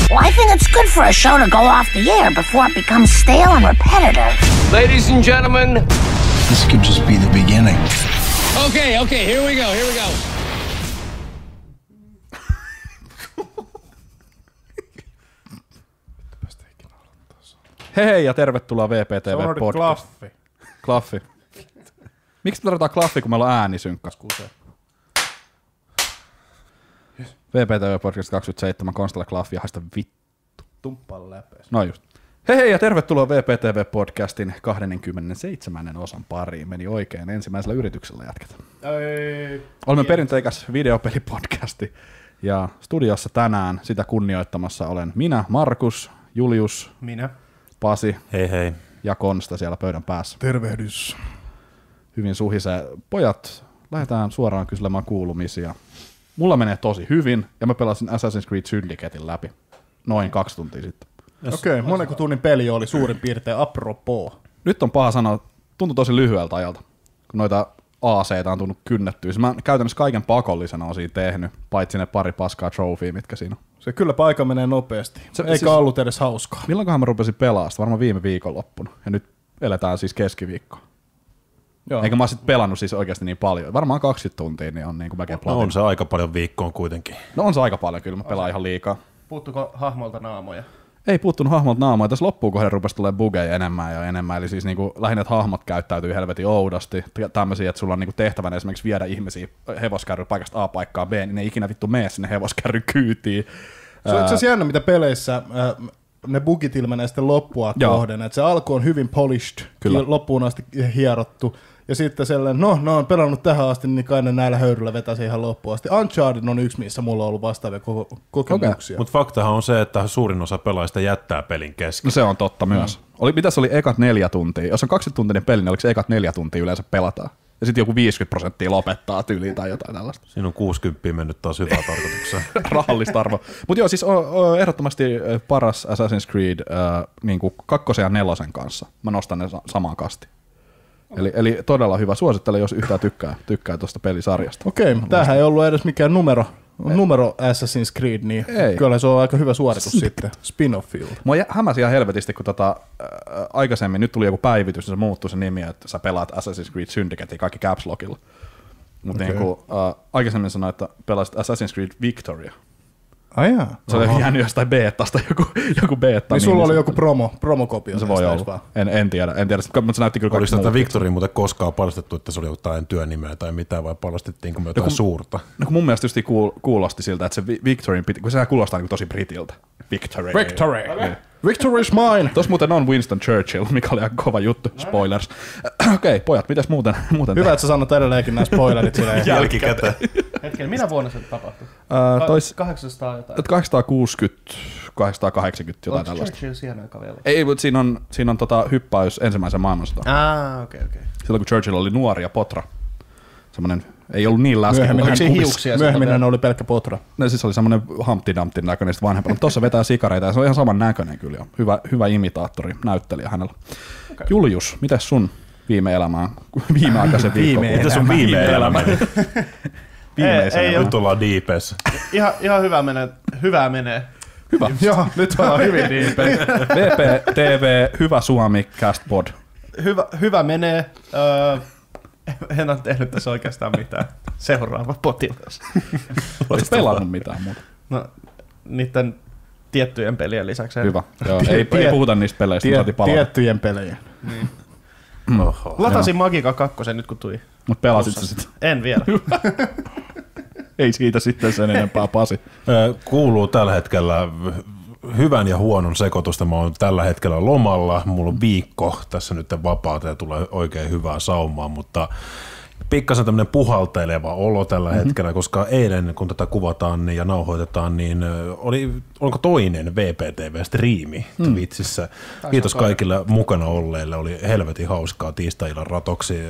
Well, I think it's good for a show to go off the air before it becomes stale and repetitive. Ladies and gentlemen, this could just be the beginning. Okay, here we go. Hei ja tervetuloa VPTV podcast. Klaffi. Miksi tarvitaan klaffi, kun meillä on äänisynkkä? VPTV podcast 27, Konstalle klaffi ja haista vittu. Tumppaan läpees. No just. Hei ja tervetuloa VPTV podcastin 27. osan pariin. Meni oikein ensimmäisellä yrityksellä jatketaan. Olemme perinteikäs videopelipodcasti ja studiossa tänään sitä kunnioittamassa olen minä, Markus, Julius, minä, Pasi hei. Ja Konsta siellä pöydän päässä. Tervehdys. Hyvin suhisee. Pojat, lähdetään suoraan kyselemään kuulumisia. Mulla menee tosi hyvin ja mä pelasin Assassin's Creed Syndicatein läpi noin 2 tuntia sitten. Okei, monenko tunnin peli oli suurin piirtein apropos? Nyt on paha sanoa, tuntui tosi lyhyeltä ajalta, kun noita AC-ta on tullut kynnettyä. Mä käytännössä kaiken pakollisena on siinä tehnyt, paitsi ne pari paskaa trofea, mitkä siinä on. Se kyllä paikka menee nopeasti, eikä ollut edes hauskaa. Milloinkohan mä rupesin pelaamaan? Varmaan viime viikonloppuna. Ja nyt eletään siis keskiviikkoa. Joo. Eikä mä oon sit pelannut siis oikeasti niin paljon. Varmaan 20 tuntia niin on niin kuin melkein platin. No on se aika paljon viikkoon kuitenkin. No on se aika paljon, kyllä mä pelaan ihan liikaa. Puuttuko hahmolta naamoja? Ei puuttunut hahmolta naamoja. Tässä loppuun kohden rupesi tulemaan bugeja enemmän ja enemmän. Eli siis niinku lähinnä, että hahmot käyttäytyy helvetin oudosti. Tämmöisiä, että sulla on niinku tehtävänä esimerkiksi viedä ihmisiä hevoskärry paikasta A paikkaan B, niin ne ei ikinä vittu mene sinne hevoskärryn kyytiin. Se on itse asiassa jännä, mitä peleissä ne bugit ilmenee sitten loppua kohden. Että se alku on hyvin polished, loppuun asti hierottu. Ja sitten sellainen, no on pelannut tähän asti, niin kai ne näillä höyryllä vetäisi ihan loppuun asti. Uncharted on yksi, missä mulla on ollut vastaavia kokemuksia. Mutta faktahan on se, että suurin osa pelaajista jättää pelin kesken. No se on totta myös. Mitäs oli ekat 4 tuntia? Jos on 20-tuntinen peli, niin oliko se ekat 4 tuntia yleensä pelataan? Ja sitten joku 50% lopettaa tyyliin tai jotain tällaista. Siinä on 60 mennyt taas hyvää tarkoitukseen. Rahallista arvoa. Mutta joo, siis ehdottomasti paras Assassin's Creed niin 2 ja 4 kanssa. Mä nostan ne samaan kastiin. Eli todella hyvä. Suosittelen, jos yhtään tykkää tuosta pelisarjasta. Okei, tämähän ei ollut edes mikään numero Assassin's Creed, niin kyllä se on aika hyvä suoritus sitten spin-offilta. Mua hämäsi ihan helvetisti, kun aikaisemmin, nyt tuli joku päivitys, niin se muuttui se nimi, että sä pelaat Assassin's Creed Syndicatea kaikki caps lockilla. Mutta aikaisemmin sanoin, että pelasit Assassin's Creed Victoria. Jaa. Se oli jäänyt jostain beettasta, joku beetta. Niin sulla oli joku promokopio. Se voi olla. En tiedä, mutta se näytti kyllä kaikki muut. Oliko tätä Victoria muuten koskaan paljastettu, että se oli jotain työnimeä tai mitään, vai paljastettiinko me jotain suurta? No kun mun mielestä just kuulosti siltä, että se Victorin piti, kun sehän kuulostaa niin tosi britiltä. Victory. Victory is mine! Tuossa muuten on Winston Churchill, mikä oli aika kova juttu. Spoilers. Okei, pojat, mitäs muuten hyvä, että sä sanot edelleenkin nämä spoilerit silleen. Jälkikäteen. Hetken, minä vuonna se tapahtui? 800 jotain. 860, 880 jotain tällaista. Churchill siihen aikaan vielä? Ei, mutta siinä on hyppäys ensimmäisen maailmansotaan. Okei. Silloin kun Churchill oli nuori ja potra. Semmoinen ei ollut niin läski. Myöhemmin hän oli pelkkä potra. No siis oli semmoinen Humpty Dumpty näköinen vanhempi, mutta tuossa vetää sikareita ja se on ihan saman näköinen kyllä. Hyvä imitaattori, näyttelyä hänellä. Okay. Julius, mitäs sun viimeaikaisen viikon? Mitäs sun viime-elämä? Nyt ollaan diipeissä. Ihan hyvä menee. Hyvä. Joo, nyt ollaan hyvin diipeissä. VPTV, hyvä Suomi, Castpod. Hyvä menee. En ole tehnyt tässä oikeastaan mitään. Seuraava potilas. Oletko pelannut mitään muuta? No, niiden tiettyjen pelien lisäksi. Hyvä. Joo, ei puhuta niistä peleistä, mutta palata. Tiettyjen pelejä. Niin. Latasin Magica 2 nyt kun tuli. Mutta pelasit sä sitä? En vielä. Ei siitä sitten sen enempää, Pasi. Kuuluu tällä hetkellä hyvän ja huonon sekoitusta. Mä oon tällä hetkellä lomalla. Mulla on viikko tässä nyt vapaata ja tulee oikein hyvää saumaa, mutta pikkasen tämmöinen puhalteleva olo tällä hetkellä, koska eilen kun tätä kuvataan ja nauhoitetaan, niin oliko toinen VPTV-striimi Twitchissä. Kiitos kaikille mukana olleille, oli helvetin hauskaa tiistai-illan ratoksi.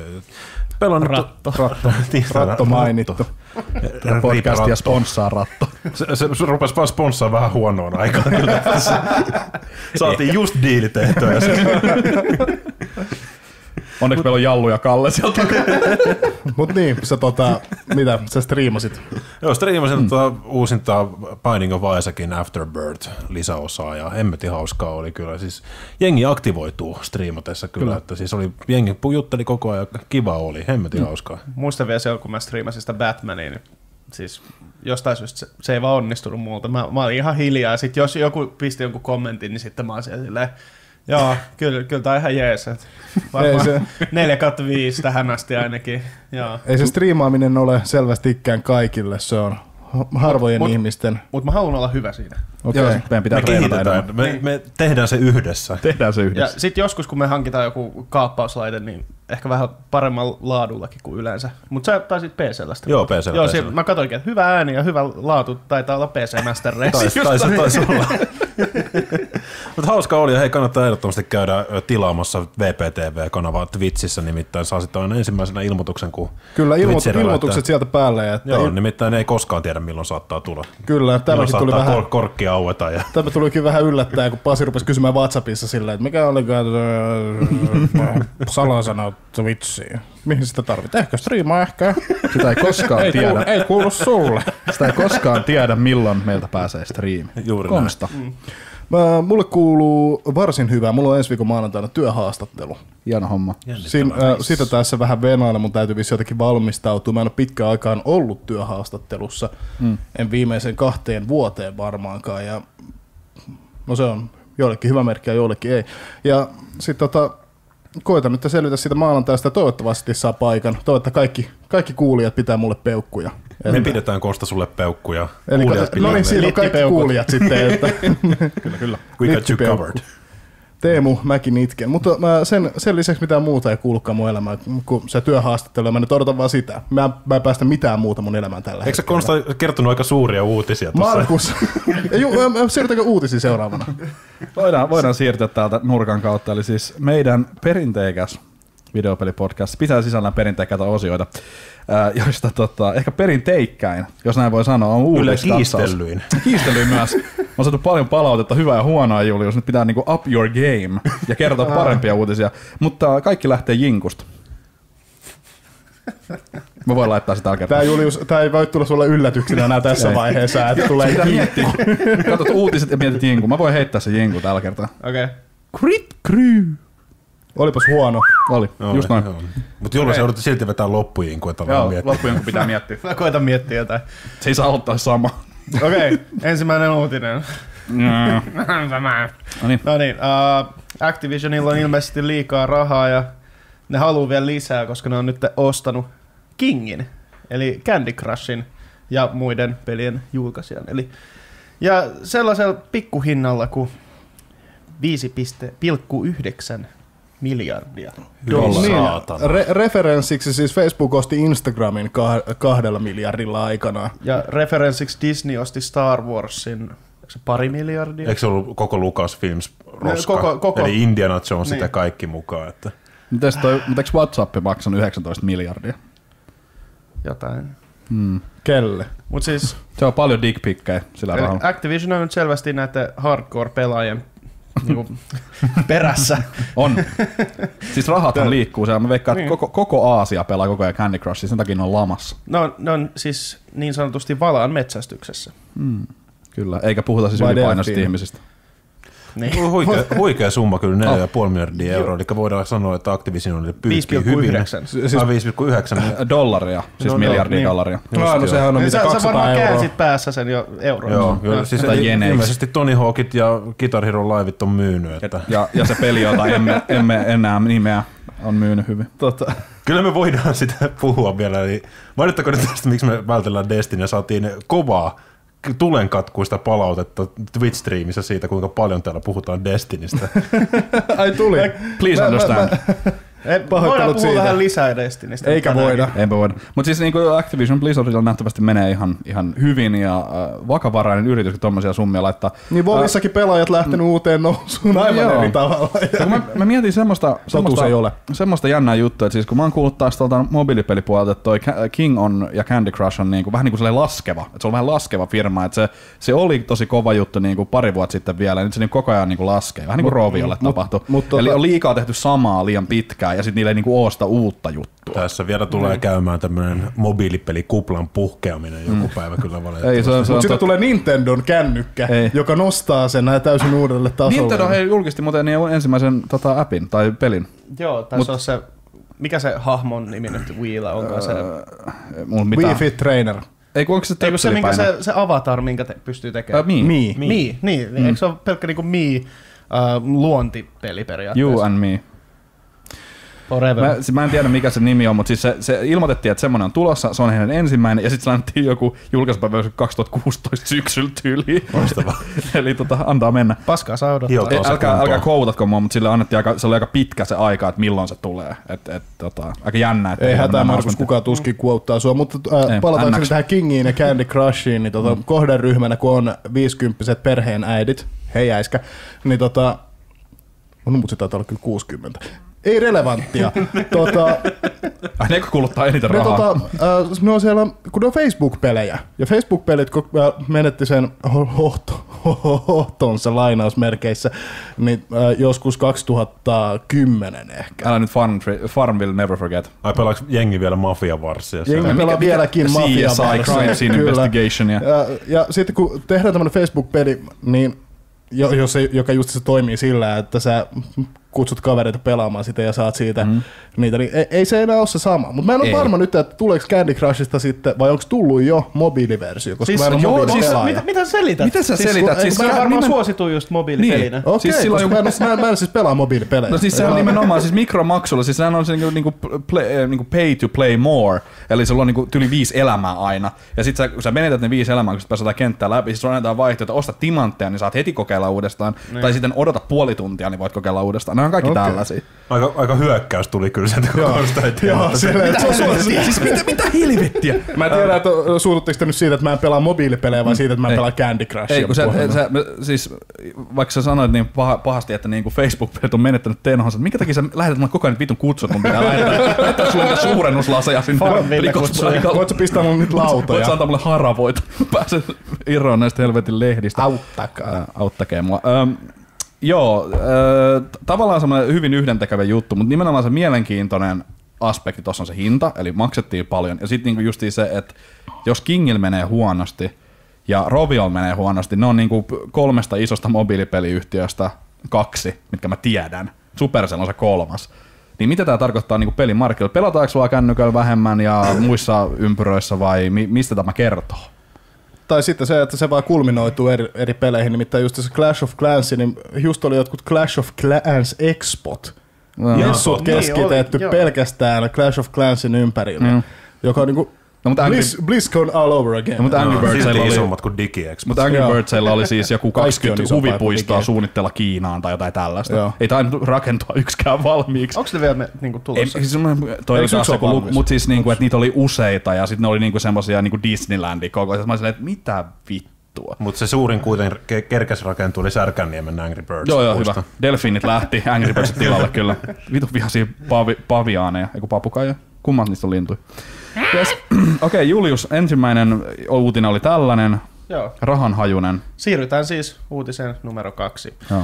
Ratto mainittu. Podcastia sponssaa Ratto. Se rupesi vaan sponssaa vähän huonoon aikaan. Saatiin just diili tehtyä. Onneksi meillä on Jallu ja Kalle sieltä. Mut niin, sä mitä sä striimasit? Joo, striimasin uusintaa Binding of Isaacin Afterbirth lisäosaa ja hemmetin hauskaa oli kyllä. Siis jengi aktivoituu striimatessa kyllä. Että siis oli, jengi jutteli koko ajan, kiva oli, hemmetin hauskaa. Muistan vielä siellä, kun mä striimasin sitä Batmania, niin siis jostain syystä se ei vaan onnistunut multa. Mä olin ihan hiljaa, ja sit jos joku pisti jonkun kommentin, niin sitten mä olin siellä silleen, joo, kyllä tää on ihan jees. Varmaan 4/5 tähän asti ainakin. Joo. Ei se striimaaminen ole selvästikään kaikille, se on harvojen ihmisten. Mutta mä haluan olla hyvä siinä. Okei. Meidän pitää me tehdään se yhdessä. Ja sitten joskus, kun me hankitaan joku kaappauslaite, niin ehkä vähän paremmalla laadullakin kuin yleensä. Mutta sä taisit PC-llä sitä. Joo, PC-llä. Joo, mä katsoinkin, että hyvä ääni ja hyvä laatu taitaa olla PC Master Race. Taisi olla. Mutta hauska oli, ja hei, kannattaa ehdottomasti käydä tilaamassa VPTV-kanavaa Twitchissä, nimittäin saa sitten aina ensimmäisenä ilmoituksen, kun kyllä, ilmoitukset sieltä päälle. Että joo, nimittäin ei koskaan tiedä, milloin saattaa tulla. Kyllä, tämäkin tuli vähän korkki aueta. Ja tämä tulikin vähän yllättäen, kun Pasi rupesi kysymään WhatsAppissa silleen, että mikä oli salasana Twitchiin. Mihin sitä tarvitaan? Ehkä striimaa ehkä. Sitä ei koskaan tiedä. Ei kuulu sulle. Sitä ei koskaan tiedä, milloin meiltä pääsee striimi. Juuri Konsta. Mulle kuuluu varsin hyvää. Mulla on ensi viikon maanantaina työhaastattelu. Hieno homma. Sitä tässä vähän venailla, mun täytyy vissi jotenkin valmistautua. Mä en ole pitkään aikaan ollut työhaastattelussa. En viimeisen 2 vuoteen varmaankaan. Ja no se on joillekin hyvä merkki ja joillekin ei. Ja sit koitan nyt selvitä siitä maanantaista ja toivottavasti saa paikan. Toivottavasti kaikki kuulijat pitää mulle peukkuja. Me pidetään Kosta sulle peukkuja. Eli no niin, siinä on kaikki kuulijat sitten. Että kyllä. We got you covered. Teemu, mäkin itken. Mutta sen lisäksi mitään muuta ei kuulukaan mun elämään, kun se työhaastattelu. Mä nyt odotan vaan sitä. Mä en päästä mitään muuta mun elämään tällä hetkellä. Eikö sä Konsta kertonut aika suuria uutisia tuossa? Markus, siirrytäänkö uutisiin seuraavana? Voidaan siirtyä täältä nurkan kautta. Eli siis meidän perinteikäs videopelipodcast pitää sisällään perinteikkäitä osioita, joista ehkä perinteikkäin, jos näin voi sanoa, on uutiskatsaus. Kiistellyin myös. On saatu paljon palautetta, hyvää ja huonoa, Julius. Nyt pitää niinku up your game ja kertoa parempia uutisia. Mutta kaikki lähtee jinkusta. Mä voin laittaa sitä kertaa. Tää ei voi tulla sulle yllätyksenä enää tässä vaiheessa, että tulee jinkku. Katsot uutiset ja mietit jinku. Mä voin heittää se jinku tällä kertaa. Okei. Crit Crew. Olipas huono. Oli, just noin. Mutta Julius joudut silti vetää loppujinku, että ollaan miettiä. Loppujinku pitää miettiä. Mä koitan miettiä jotain. Se ei saa ottaa sama. Okei, ensimmäinen uutinen. No niin, Activisionilla on ilmeisesti liikaa rahaa ja ne haluaa vielä lisää, koska ne on nyt ostanut Kingin, eli Candy Crushin ja muiden pelien julkaisijan. Ja sellaisella pikkuhinnalla kuin 5,9 miljardia. Referenssiksi siis Facebook osti Instagramin 2 miljardilla aikanaan. Ja referenssiksi Disney osti Star Warsin 2 miljardia. Eikö se ollut koko Lucasfilms roska? Koko. Eli Indiana Jones ja kaikki mukaan. Että. Mutta eikö WhatsApp maksanut 19 miljardia? Jotain. Kelle? Mut siis, se on paljon dickpikkejä sillä rahalla. Activision on nyt selvästi näiden hardcore-pelaajien niinku perässä. On. Siis rahathan liikkuu siellä. Mä veikkaan, että koko Aasia pelaa koko ajan Candy Crushia, sen takia ne on lamassa. Ne on siis niin sanotusti valaan metsästyksessä. Kyllä, eikä puhuta siis ylipainoisista ihmisistä. Niin. Huikea summa kyllä, 4,5 miljardia euroa, eli voidaan sanoa, että Activision pyyhkii hyvin. 5,9 dollaria, siis miljardia dollaria. No sehän on mitä 200 euroa. Sä varmaan käänsit päässä sen jo euroa. Joo, kyllä. Siis ilmeisesti Tony Hawkit ja Guitar Hero Liveit on myynyt. Että. Ja se peli, jota emme enää nimeä, on myynyt hyvin. Kyllä me voidaan sitä puhua vielä. Eli mainittakoon nyt tästä, miksi me vältellään Destiny ja saatiin kovaa tulenkatkuista palautetta Twitch-striimissä siitä, kuinka paljon täällä puhutaan Destinystä. Ai tuli. Please understand. Voidaan puhua vähän lisää Destinystä. Eikä voida. Mutta siis niin Activision Blizzardilla nähtävästi menee ihan hyvin ja vakavarainen yritys, kun tommosia summia laittaa. Niin Vovissakin pelaajat lähtenyt uuteen nousuun aivan eri tavalla. Mä mietin semmoista jännää juttua, että siis kun mä oon kuullut taas tuolta mobiilipelipuolelta, että toi King on ja Candy Crush on vähän niin kuin laskeva. Että se on vähän laskeva firma, että se oli tosi kova juttu niin kuin pari vuotta sitten vielä, ja nyt se niin koko ajan niin kuin laskee. Vähän niin kuin Roviolle tapahtui. Eli on liikaa tehty samaa liian pitkään. pitkään ja sitten niillä ei niinku oo sitä uutta juttua. Tässä vielä tulee käymään tämmöinen mobiilipelikuplan puhkeaminen joku päivä kyllä valitettavasti. Mutta sitten tulee Nintendon kännykkä, joka nostaa sen täysin uudelle tasolle. Nintendo julkisti muuten ensimmäisen appin tai pelin. Joo, tässä on se, mikä se hahmon nimi nyt Wiillä onkaan se? Wii Fit Trainer. Ei kun onko se se avatar, minkä pystyy tekemään? Mii. Niin. Eikö se ole pelkkä niinku Mii luontipeli periaatteessa? You and me. Mä en tiedä mikä se nimi on, mutta siis se ilmoitettiin, että semmoinen on tulossa, se on heidän ensimmäinen, ja sitten se annettiin joku julkaisupäivä 2016 syksyllä tyyliin. Eli antaa mennä. Paskaa saa odottaa. Älkää koutatko mua, mutta sille annettiin se oli aika pitkä se aika, että milloin se tulee. Aika jännä. Ei hätää Markus, kukaan tuskin kuouttaa sua, mutta palataanko tähän Kingiin ja Candy Crushiin, niin kohderyhmänä kun on 50-vuotiaat perheen äidit, hei äiskä, niin mutta se taitaa olla kyllä 60. Ei relevanttia. Ne kuluttaa eniten rahaa. Ne on siellä, kun ne on Facebook-pelejä, ja Facebook-pelit, kun menetti sen hohtonsa lainausmerkeissä, niin joskus 2010 ehkä. Älä nyt Farm will never forget. Ai pelaaks jengi vielä Mafia Warsia? Jengi pelaa vieläkin Mafia Warsia. Crime Scene Investigationia. Ja sitten kun tehdään tämmönen Facebook-peli, niin joka just se toimii sillä, että sä kutsut kavereita pelaamaan sitä ja saat siitä niitä, niin ei se enää ole se sama. Mutta mä en ole varma nyt, että tuleeko Candy Crushista sitten, vai onko tullut jo mobiiliversio, koska mä en ole mobiilipelaaja. Mitä selität? Miten sä selität? Siis se on varmaan suosituin just mobiilipelinä. Niin. Okei, siis mä en siis pelaa mobiilipelejä. No siis se on nimenomaan siis mikromaksulla, siis sehän on se niinku pay to play more, eli sulla on niinku yli 5 elämää aina, ja sit kun sä menetät ne 5 elämää, kun sä pääset kenttää läpi, siis sulla annetaan vaihtoehto, osta timantteja, niin saat heti kokeilla uudestaan, tai sitten odota puoli tuntia, niin voit kokeilla uudestaan. Ne on kaikki tällaisia. Aika hyökkäys tuli kyllä sieltä, kun tuosta ei tiedä. Siis mitä helvettiä? Mä en tiedä, että suututteko te nyt siitä, että mä en pelaa mobiilipelejä, vai siitä, että mä en pelaa Candy Crushia. Ei, kun siis, vaikka sä sanoit niin pahasti, että niin Facebook-pelit on menettänyt tenhonsa, että minkä takia sä lähetät mulle koko ajan vitun kutsut, mun pitää lähettää sulle suurennuslaseja sinne rikospaikalla. Voit sä pistää mulle nyt lautoja? Voit sä antaa mulle haravoita. Pääsen irroon näistä helvetin lehdistä. Auttakee mua. Joo, tavallaan semmoinen hyvin yhdentekävä juttu, mutta nimenomaan se mielenkiintoinen aspekti tuossa on se hinta, eli maksettiin paljon. Ja sitten niinku justiin se, että jos Kingillä menee huonosti ja Roviolla menee huonosti, ne on niinku 3 isosta mobiilipeliyhtiöstä 2, mitkä mä tiedän. Supercell on se 3. Niin mitä tämä tarkoittaa niinku pelin markkinoilla? Pelataanko sulla kännyköllä vähemmän ja muissa ympyröissä vai mistä tämä kertoo? Tai sitten se, että se vaan kulminoituu eri peleihin, nimittäin just se Clash of Clans, niin just oli jotkut Clash of Clans Expot, messut keskitetty pelkästään Clash of Clansin ympärille, joka on niinku BlizzCon all over again. Mutta Angry Birdsilla oli isommat kuin DigiExpo. Mutta Angry Birdsilla oli siis joku 20 huvipuistoa suunnitella Kiinaan tai jotain tällaista. Joo. Ei tainnut rakentua yksikään valmiiksi. Onko ne vielä niinku tulossa? Mutta siis niinku, että niitä oli useita ja sitten ne oli niinku semmosia niinku Disneylandia koko ajan. Mä olin silleen, että mitä vittua. Mutta se suurin kuitenkin kerkäs rakentua oli Särkänniemen Angry Birds. Joo, hyvä. Delfiinit lähti Angry Birds tilalle kyllä. Vitun vihaisia paviaaneja, eiku papukaija. Kummat niistä on lintuja? Yes. Okei, Julius, ensimmäinen uutinen oli tällainen. Joo. Rahanhajunen. Siirrytään siis uutiseen numero 2. Joo.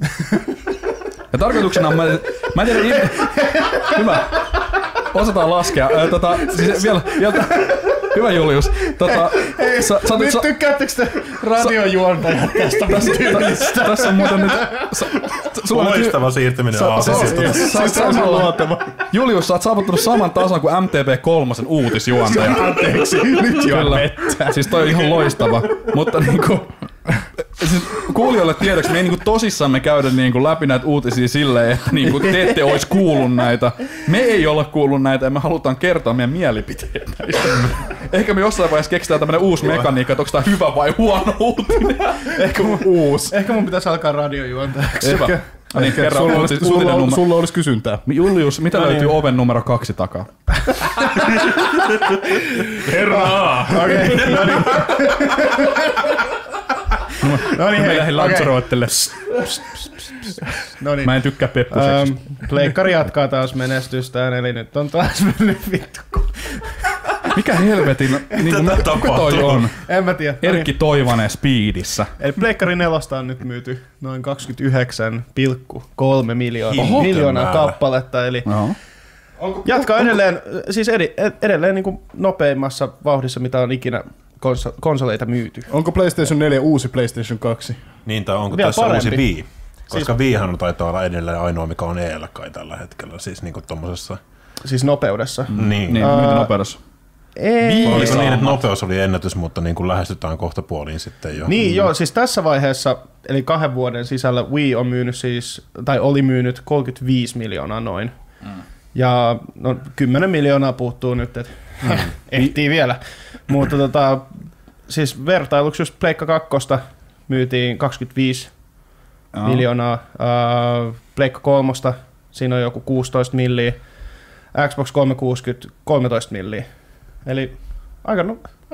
Ja tarkoituksena on, mä en tiedä, hyvä, osataan laskea. Siis vielä hyvä Julius. Nyt tykkäättekö te radiojuontajat tästä tyylistä? Tässä on muuten nyt... Loistava siirtyminen aasista. Julius, sä oot saavuttanut saman tason kuin MTV3 uutisjuontaja. Anteeksi, nyt jo vettä. Siis toi on ihan loistava. Mutta niinku... Siis kuulijoille tiedoksi, me ei niinku tosissamme käydä niinku läpi näitä uutisia silleen, että niinku te ette ois kuullut näitä. Me ei olla kuullut näitä ja me halutaan kertoa meidän mielipiteet näistä. Ehkä me jossain vaiheessa keksitään tämmönen uusi mekaniikka, että onko tää hyvä vai huono uutinen. Ehkä mun pitäisi alkaa radiojuontajaksi. Hyvä. Niin, sulla olisi kysyntää. Julius, mitä löytyy oven numero 2 takaa? Herraa! Okei, no niin, mä lähdin lantsuroittele. No niin. Mä en tykkää peppuseksista. Pleikkari jatkaa taas menestystään, eli nyt on taas mennyt vittu. Mikä helvetin, kuka toi on? En mä tiedä. Erkki Toivanen Speedissä. Eli Pleikkari 4 on nyt myyty noin 29,3 miljoonaa kappaletta, eli jatkaa edelleen, siis edelleen niin kuin nopeimmassa vauhdissa, mitä on ikinä konsoleita myyty. Onko PlayStation 4 uusi PlayStation 2? Niin, tai onko vielä tässä parempi. uusi Wii? Koska Wiihan taitaa olla edelleen ainoa, mikä on EL kai tällä hetkellä, siis niinku tommosessa. Siis nopeudessa. Niin. Mitä nopeudessa? Ei. Oliko niin, että nopeus oli ennätys, mutta niin kuin lähestytään kohta puoliin sitten jo. Niin joo, siis tässä vaiheessa, eli 2 vuoden sisällä Wii on myynyt siis, tai oli myynyt 35 miljoonaa noin. Ja no 10 miljoonaa puuttuu nyt, että ehtii vielä. Mutta siis vertailuksi just Pleikka 2 myytiin 25 miljoonaa, Pleikka 3 siinä on joku 16 milliä, Xbox 360 13 milliä. Eli aika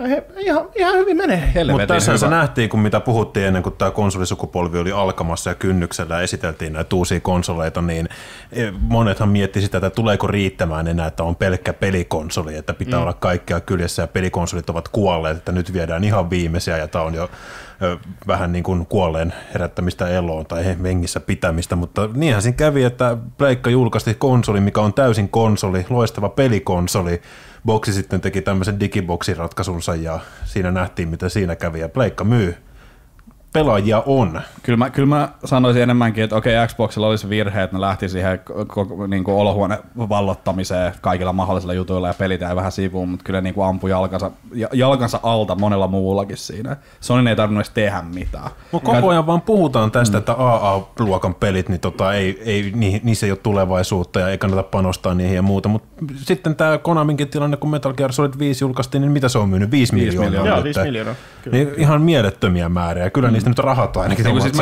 ihan hyvin menee. Mutta tässä se nähtiin, kun mitä puhuttiin ennen kuin tämä konsolisukupolvi oli alkamassa ja kynnyksellä ja esiteltiin näitä uusia konsoleita, niin monethan mietti sitä, että tuleeko riittämään enää, että on pelkkä pelikonsoli, että pitää olla kaikkea kyljessä ja pelikonsolit ovat kuolleet, että nyt viedään ihan viimeisiä ja tämä on jo vähän niin kuin kuolleen herättämistä eloon tai hengissä pitämistä, mutta niinhän siinä kävi, että Pleikka julkaisti konsoli, mikä on täysin konsoli, loistava pelikonsoli. Boxi sitten teki tämmöisen digiboxiratkaisunsa ja siinä nähtiin, mitä siinä kävi ja Pleikka myy. Pelaajia on. Kyllä mä sanoisin enemmänkin, että okei, Xboxilla olisi virhe, että ne lähti siihen niin kuin olohuone vallottamiseen kaikilla mahdollisilla jutuilla ja pelit jäi vähän sivuun, mutta kyllä niin kuin ampui jalkansa alta monella muullakin siinä. Sony ei tarvinnut edes tehdä mitään. Koko ajan vaan puhutaan tästä, että AA-luokan pelit, niin niissä ei ole tulevaisuutta ja ei kannata panostaa niihin ja muuta, mutta sitten tämä Konaminkin tilanne, kun Metal Gear Solid 5 julkaistiin, niin mitä se on myynyt? 5 miljoonaa. Joo, 5 miljoonaa. Niin ihan mielettömiä määriä. Kyllä niistä nyt rahat ainakin niin, siis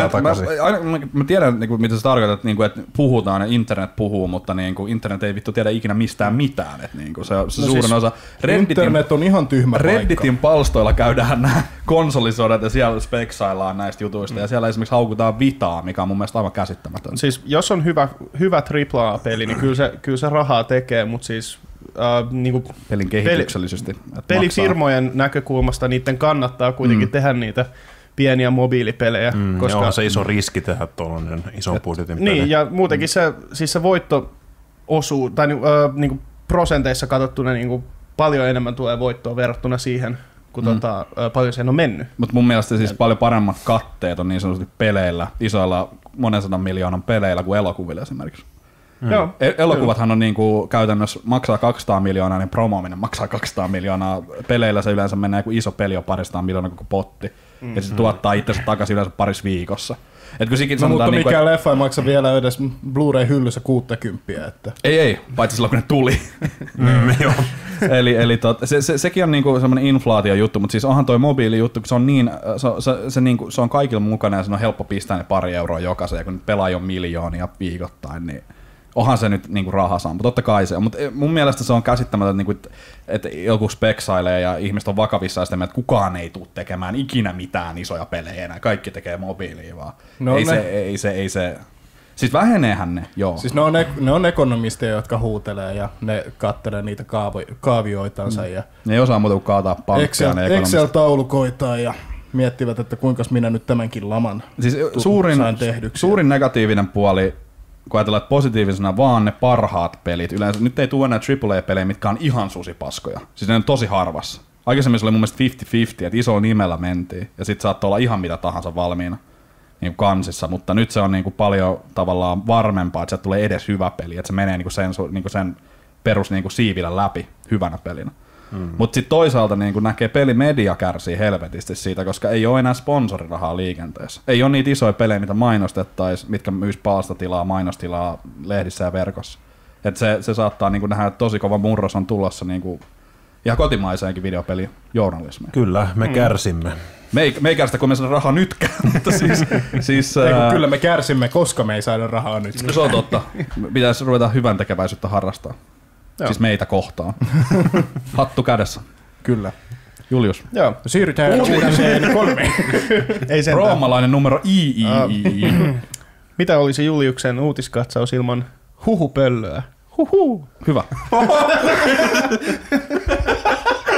mä tiedän, niin kuin, mitä sä tarkoitat, niin kuin, että puhutaan ja internet puhuu, mutta niin kuin, internet ei vittu tiedä ikinä mistään mitään. Että, niin kuin, se suurin siis osa internet on ihan tyhmä Redditin palstoilla käydään nämä konsolisodat ja siellä speksaillaan näistä jutuista ja siellä esimerkiksi haukutaan Vitaa, mikä on mun mielestä aivan käsittämätöntä. Siis jos on hyvä AAA-peli, niin kyllä se rahaa tekee, mutta siis niinku pelin kehityksellisesti. Pelifirmojen näkökulmasta niiden kannattaa kuitenkin tehdä niitä pieniä mobiilipelejä. Koska on se iso riski tehdä tuollainen ison budjetin peli. Niin, ja muutenkin se voitto osuu, tai niinku prosenteissa katsottuna niinku paljon enemmän tulee voittoa verrattuna siihen, kun paljon siihen on mennyt. Mutta mun mielestä siis paljon paremmat katteet on niin sanotusti peleillä, isoilla monen 100 miljoonan peleillä kuin elokuvilla esimerkiksi. Joo, elokuvathan on niinku käytännössä maksaa 200 miljoonaa, niin promoaminen maksaa 200 miljoonaa. Peleillä se yleensä menee, kun iso peli on 200 miljoonaa koko potti. Ja se tuottaa itsensä takaisin yleensä parissa viikossa. Mutta mikään leffa ei maksa vielä edes Blu-ray-hyllyssä 60. Että. Ei, paitsi silloin kun ne tuli. eli sekin on niinku semmoinen inflaatiojuttu, mutta siis onhan toi mobiilijuttu, kun se on niin, se on kaikilla mukana ja se on helppo pistää ne pari euroa jokaisen, ja kun pelaa on miljoonia viikoittain, niin onhan se nyt niinku rahaa saa, mutta totta kai se on. Mutta mun mielestä se on käsittämätöntä, että joku speksailee ja ihmiset on vakavissaan sitä, että kukaan ei tule tekemään ikinä mitään isoja pelejä enää. Kaikki tekee mobiilia vaan. No ei se. Siis väheneehän ne, joo. Siis ne on ekonomisteja, jotka huutelee ja ne kattelee niitä kaavioitansa. Ja ne ei osaa muuta kuin kaataa pankkia. Excel-taulukoitaan ja miettivät, että kuinka minä nyt tämänkin laman siis sain tehdyksi. Suurin negatiivinen puoli, kun ajatellaan, että positiivisena vaan ne parhaat pelit. Yleensä nyt ei tule enää AAA-pelejä, mitkä on ihan susipaskoja. Siis ne on tosi harvassa. Aikaisemmin se oli mun mielestä 50-50, että isolla nimellä mentiin. Ja sit saattoi olla ihan mitä tahansa valmiina niin kansissa. Mutta nyt se on niin kuin paljon tavallaan varmempaa, että se tulee edes hyvä peli. Että se menee niin kuin sen perus niin kuin siivillä läpi hyvänä pelinä. Mutta sitten toisaalta niin näkee pelimedia kärsii helvetisti siitä, koska ei ole enää sponsorirahaa liikenteessä. Ei ole niitä isoja pelejä, mitä mainostettaisiin, mitkä myys palstatilaa, mainostilaa lehdissä ja verkossa. Et se saattaa niin nähdä, että tosi kova murros on tulossa niin ihan kotimaiseenkin videopelijournalismiin. Kyllä, me kärsimme. Me ei kärsitä, kun me saadaan rahaa nytkään, mutta siis kyllä me kärsimme, koska me ei saada rahaa nyt. Se on totta. Pitäisi ruveta hyvän tekeväisyyttä harrastaa. Joo. Siis meitä kohtaan. Hattu kädessä. Kyllä. Julius. Joo. Siirrytään uutiseen 3. Roomalainen numero III. Mitä olisi Juliuksen uutiskatsaus ilman huhupöllöä? Huhu. Hyvä.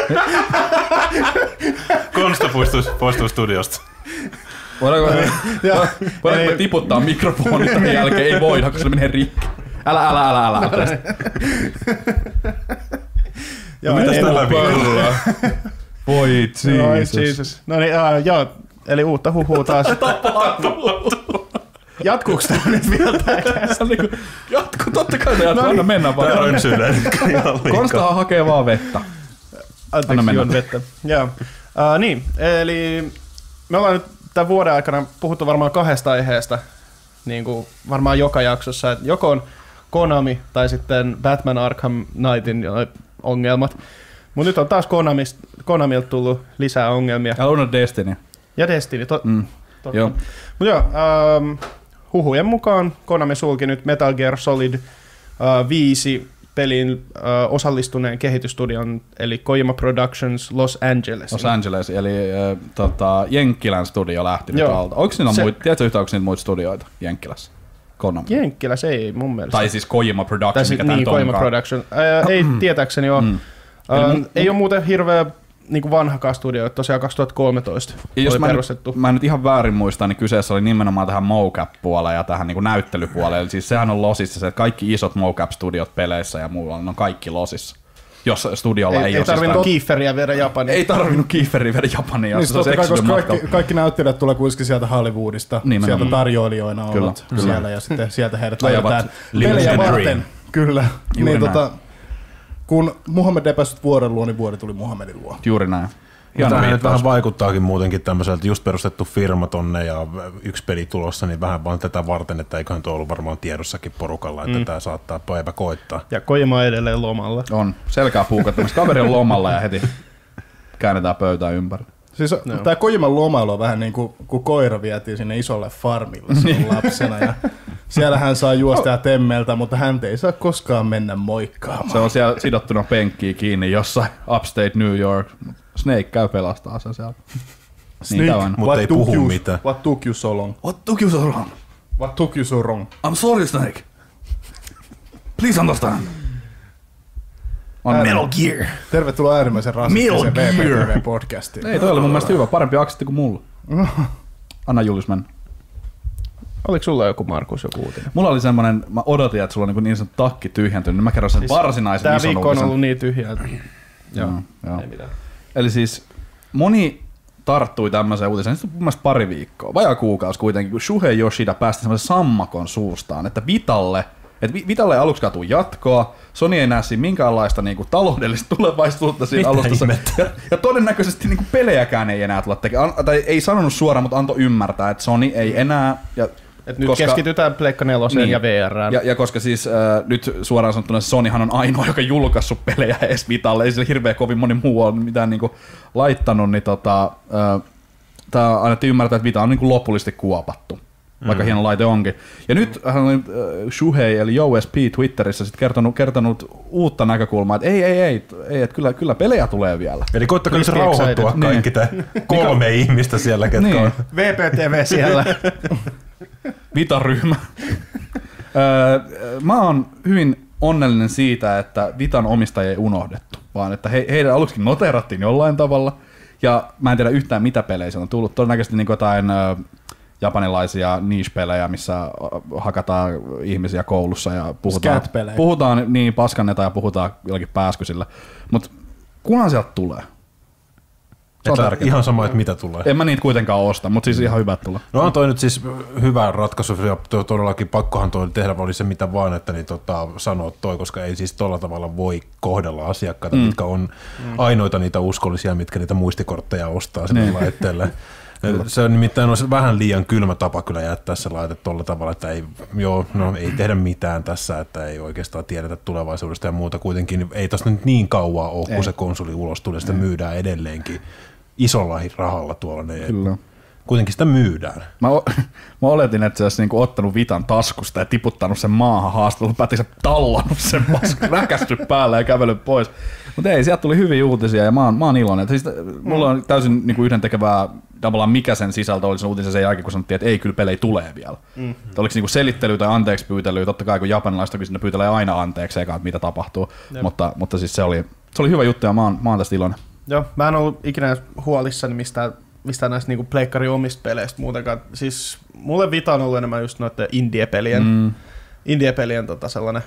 Konsta poistuu studiosta. Voidaanko me tiputtaa mikrofonit tämän jälkeen? Ei voida, koska se menee rikki. Älä. Mitäs tällä viikolla? Voi Jesus. No niin, joo. Eli uutta huhua taas. Jatkuuko tämä nyt vielä tää käsi? Jatkuu, totta kai ne jatkuu. Anna mennä vaan. Tää on sydän. Konstahan hakee vaan vettä. Anteeksi, juon vettä. Joo. Niin, eli me ollaan nyt tämän vuoden aikana puhuttu varmaan 2 aiheesta, niin kuin varmaan joka jaksossa, että joko on Konami tai sitten Batman Arkham Knightin ongelmat. Mutta nyt on taas Konamilta tullut lisää ongelmia. Ja on Destiny. Ja Destiny, totta. Mutta joo, huhujen mukaan Konami sulki nyt Metal Gear Solid 5 pelin osallistuneen kehitysstudion, eli Kojima Productions Los Angeles, eli Jenkkilän studio lähti nyt alta. Tiedätkö yhtään, onko niitä muita studioita Jenkkilässä? Konami. Jenkkilässä ei mun mielestä. Tai siis Kojima Productions, mikä niin, Kojima Productions. Ei tietääkseni ole. Ei ole muuten hirveä niin vanhakaan studio, että tosiaan 2013 oli perustettu. Mä nyt ihan väärin muistan, niin kyseessä oli nimenomaan tähän mocap-puoleen ja tähän niin näyttelypuoleen. Eli siis sehän on losissa se, että kaikki isot mocap-studiot peleissä ja muualla, ne on kaikki losissa. Jos studiolla ei ole tarvinnut Kiefferiä viedä Japaniin. Ei tarvinnut Kiefferiä viedä Japaniin, jos niin, se olisi koska kaikki näyttelijät tulee kuitenkin sieltä Hollywoodista, sieltä tarjoilijoina ovat siellä ja sitten sieltä heidät laitetaan pelejä varten. Kyllä. Niin, kun Muhammed ei päässyt vuoden luo, niin vuori tuli Muhammedin luo. Juuri näin. Tämä nyt vähän vaikuttaakin muutenkin tämmöiseltä just perustettu firma tonne ja yksi peli tulossa, niin vähän vaan tätä varten, että eiköhän tuo ollut varmaan tiedossakin porukalla, että tämä saattaa päivä koittaa. Ja Kojima edelleen lomalla. On. Selkää puukottamista. Kaveri on lomalla ja heti käännetään pöytää ympäri. Siis tämä Kojiman lomailu on vähän niin kuin kun koira vietiin sinne isolle farmille silloin lapsena. Ja siellä hän saa juosta ja temmeltä, mutta hän ei saa koskaan mennä moikkaamaan. Se on siellä sidottuna penkkiin kiinni jossain upstate New York. Snake käy pelastaa sen siellä. Snake, mutta ei puhu mitään. What took you so long? What took you so long? What took you so wrong? I'm sorry, Snake. Please understand. On Metal Gear. Tervetuloa äärimmäisen rasistisen VPTV-podcastiin. Ei, toi oli mun mielestä hyvä. Parempi aksetti kuin mulla. Anna Julius mennä. Oliko sulla joku, Markus, joku uutinen? Mulla oli semmonen, mä odotin, että sulla on niin sanottu takki tyhjentynyt, niin mä kerron sen varsinaisen ison uutisen. Tää viikko on ollut niin tyhjää. Joo. Ei mitään. Eli siis moni tarttui tämmöiseen uutiseen, nyt on mun mielestä pari viikkoa, vajaa kuukausi kuitenkin, kun Shuhei Yoshida päästi semmoisen sammakon suustaan, että Vitalle aluksi katuu jatkoa, Sony ei näe siinä minkäänlaista niinku taloudellista tulevaisuutta siinä alustassa. Ja todennäköisesti niinku pelejäkään ei enää tulla tekemään. Tai ei sanonut suoraan, mutta antoi ymmärtää, että Sony ei enää. Et nyt keskitytään Pleikka 4 niin, ja VR:ään. Ja koska siis nyt suoraan sanottuna Sonyhan on ainoa, joka julkaissut pelejä edes Vitalle, ei sillä hirveän kovin moni muu ole mitään niinku laittanut, niin tää annettiin ymmärtää, että Vita on niinku lopullisesti kuopattu. Vaikka hieno laite onkin. Ja nyt hän oli Shuhei eli OSP Twitterissä sit kertonut uutta näkökulmaa, että ei, että kyllä pelejä tulee vielä. Eli koittakaa nyt rauhoittua kaikki niin. 3 ihmistä siellä, ketkä niin. on. VPTV siellä. Vita-ryhmä. Mä oon hyvin onnellinen siitä, että Vitan omistajia ei unohdettu, vaan että heidän aluksikin noteerattiin jollain tavalla. Ja mä en tiedä yhtään mitä pelejä siellä on tullut. Todennäköisesti niin jotain japanilaisia niche-pelejä, missä hakataan ihmisiä koulussa ja puhutaan niin paskanneta ja puhutaan jollakin pääskysillä. Mutta kunhan sieltä tulee. Se on ihan sama, että mitä tulee. En mä niitä kuitenkaan osta, mutta siis ihan hyvät tulee. No on toi nyt siis hyvä ratkaisu ja todellakin pakkohan toi tehdä, oli se mitä vaan, että niin sanoa toi, koska ei siis tolla tavalla voi kohdella asiakkaita, mitkä on ainoita niitä uskollisia, mitkä niitä muistikortteja ostaa sille laitteelle. Se on nimittäin vähän liian kylmä tapa kyllä jättää se laite tuolla tavalla, että ei tehdä mitään tässä, että ei oikeastaan tiedetä tulevaisuudesta ja muuta. Kuitenkin ei tosta nyt niin kauaa ole, kun se konsoli ulos tulee, sitä myydään edelleenkin isolla rahalla tuolla. Kyllä. Kuitenkin sitä myydään. Mä oletin, että se olisi niinku ottanut Vitan taskusta ja tiputtanut sen maahan haastattelun, päätinsä tallannut sen räkästyt päälle ja kävellyt pois. Mutta ei, sieltä tuli hyviä uutisia ja mä oon iloinen. Siis, mulla on täysin niinku yhdentekevää tavallaan mikä sen sisältö oli sen uutisen sen jälkeen, kun sanottiin, että ei kyllä pelejä tulee vielä. Oliko se niinku selittely tai anteeksi pyytelyä, totta kai kun japanilaiset toki sinne pyytelee aina anteeksi, eikä mitä tapahtuu. Mutta siis se oli hyvä juttu ja mä oon tästä iloinen. Joo, mä en ollut ikinä huolissani mistään näistä niinku pleikkari omista peleistä muutenkaan. Siis mulle Vita on ollut enemmän just noiden indie-pelien sellainen,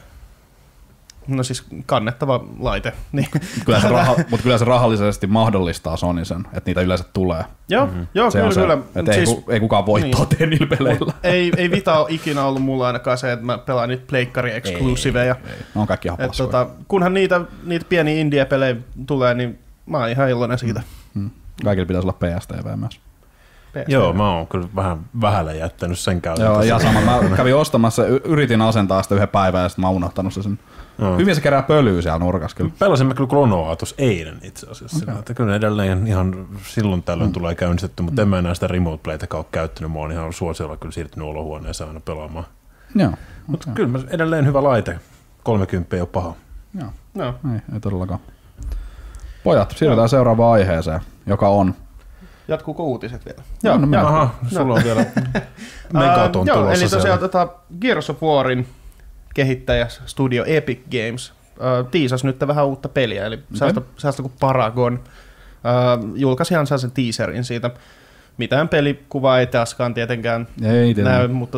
no siis kannettava laite. Niin. Mutta kyllä se rahallisesti mahdollistaa Sony sen, että niitä yleensä tulee. Joo, kyllä. Että siis, ei kukaan voittoa tee niillä peleillä. Ei Vita ole ikinä ollut mulla ainakaan se, että mä pelaan niitä pleikkari-eksklusiiveja. Ei. Ne on kaikki ihan paskoja. Kunhan niitä pieniä indie-pelejä tulee, niin mä oon ihan iloinen siitä. Kaikilla pitäisi olla PSTV myös. Joo, mä oon kyllä vähän vähälle jättänyt sen käytön. Joo, ja sama. Mä kävin ostamassa, yritin asentaa sitä yhden päivän ja sitten mä oon unohtanut sen. Hyvin se kerää pölyä siellä nurkassa kyllä. Pelasimme kyllä Klonoaa tuossa eilen itse asiassa. Okay. Että kyllä edelleen ihan silloin tällöin tulee käynnistetty, mutta en mä enää sitä remote playtäkään ole käyttänyt. Mä oon ihan suosiolla kyllä siirtynyt olohuoneeseen aina pelaamaan. Joo. Mutta kyllä edelleen hyvä laite. 30 ei ole paha. Joo. Ei todellakaan. Pojat, siirrytään seuraavaan aiheeseen, joka on... Jatkuuko uutiset vielä? Joo, sulla on vielä Megaton tulossa. Eli tosiaan Gears of Warin kehittäjä Studio Epic Games tiisasi nyt vähän uutta peliä, eli sellaista kuin Paragon. Julkaisi ihan sen teaserin siitä. Mitään pelikuvaa ei taaskaan tietenkään näy, mutta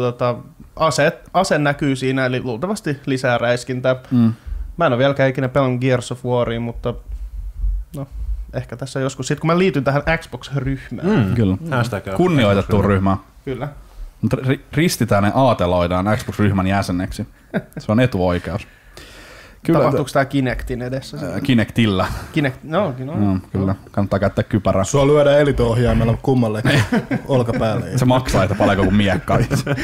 ase näkyy siinä, eli luultavasti lisää räiskintää. Mä en ole vieläkään ikinä pelannut Gears of Waria, mutta no, ehkä tässä joskus. Sitten kun mä liityn tähän Xbox-ryhmään. Kyllä. Kunnioitettu ryhmä. Kyllä. Mutta ristitään ja aateloidaan Xbox-ryhmän jäseneksi. Se on etuoikeus. Kyllä, tapahtuuko tämä Kinectin edessä? Kinectilla. Kyllä, kannattaa käyttää kypärää. Sua lyödään elito-ohjaimella kummallekin olkapäälle. Se maksaa, että paljonko kuin miekka.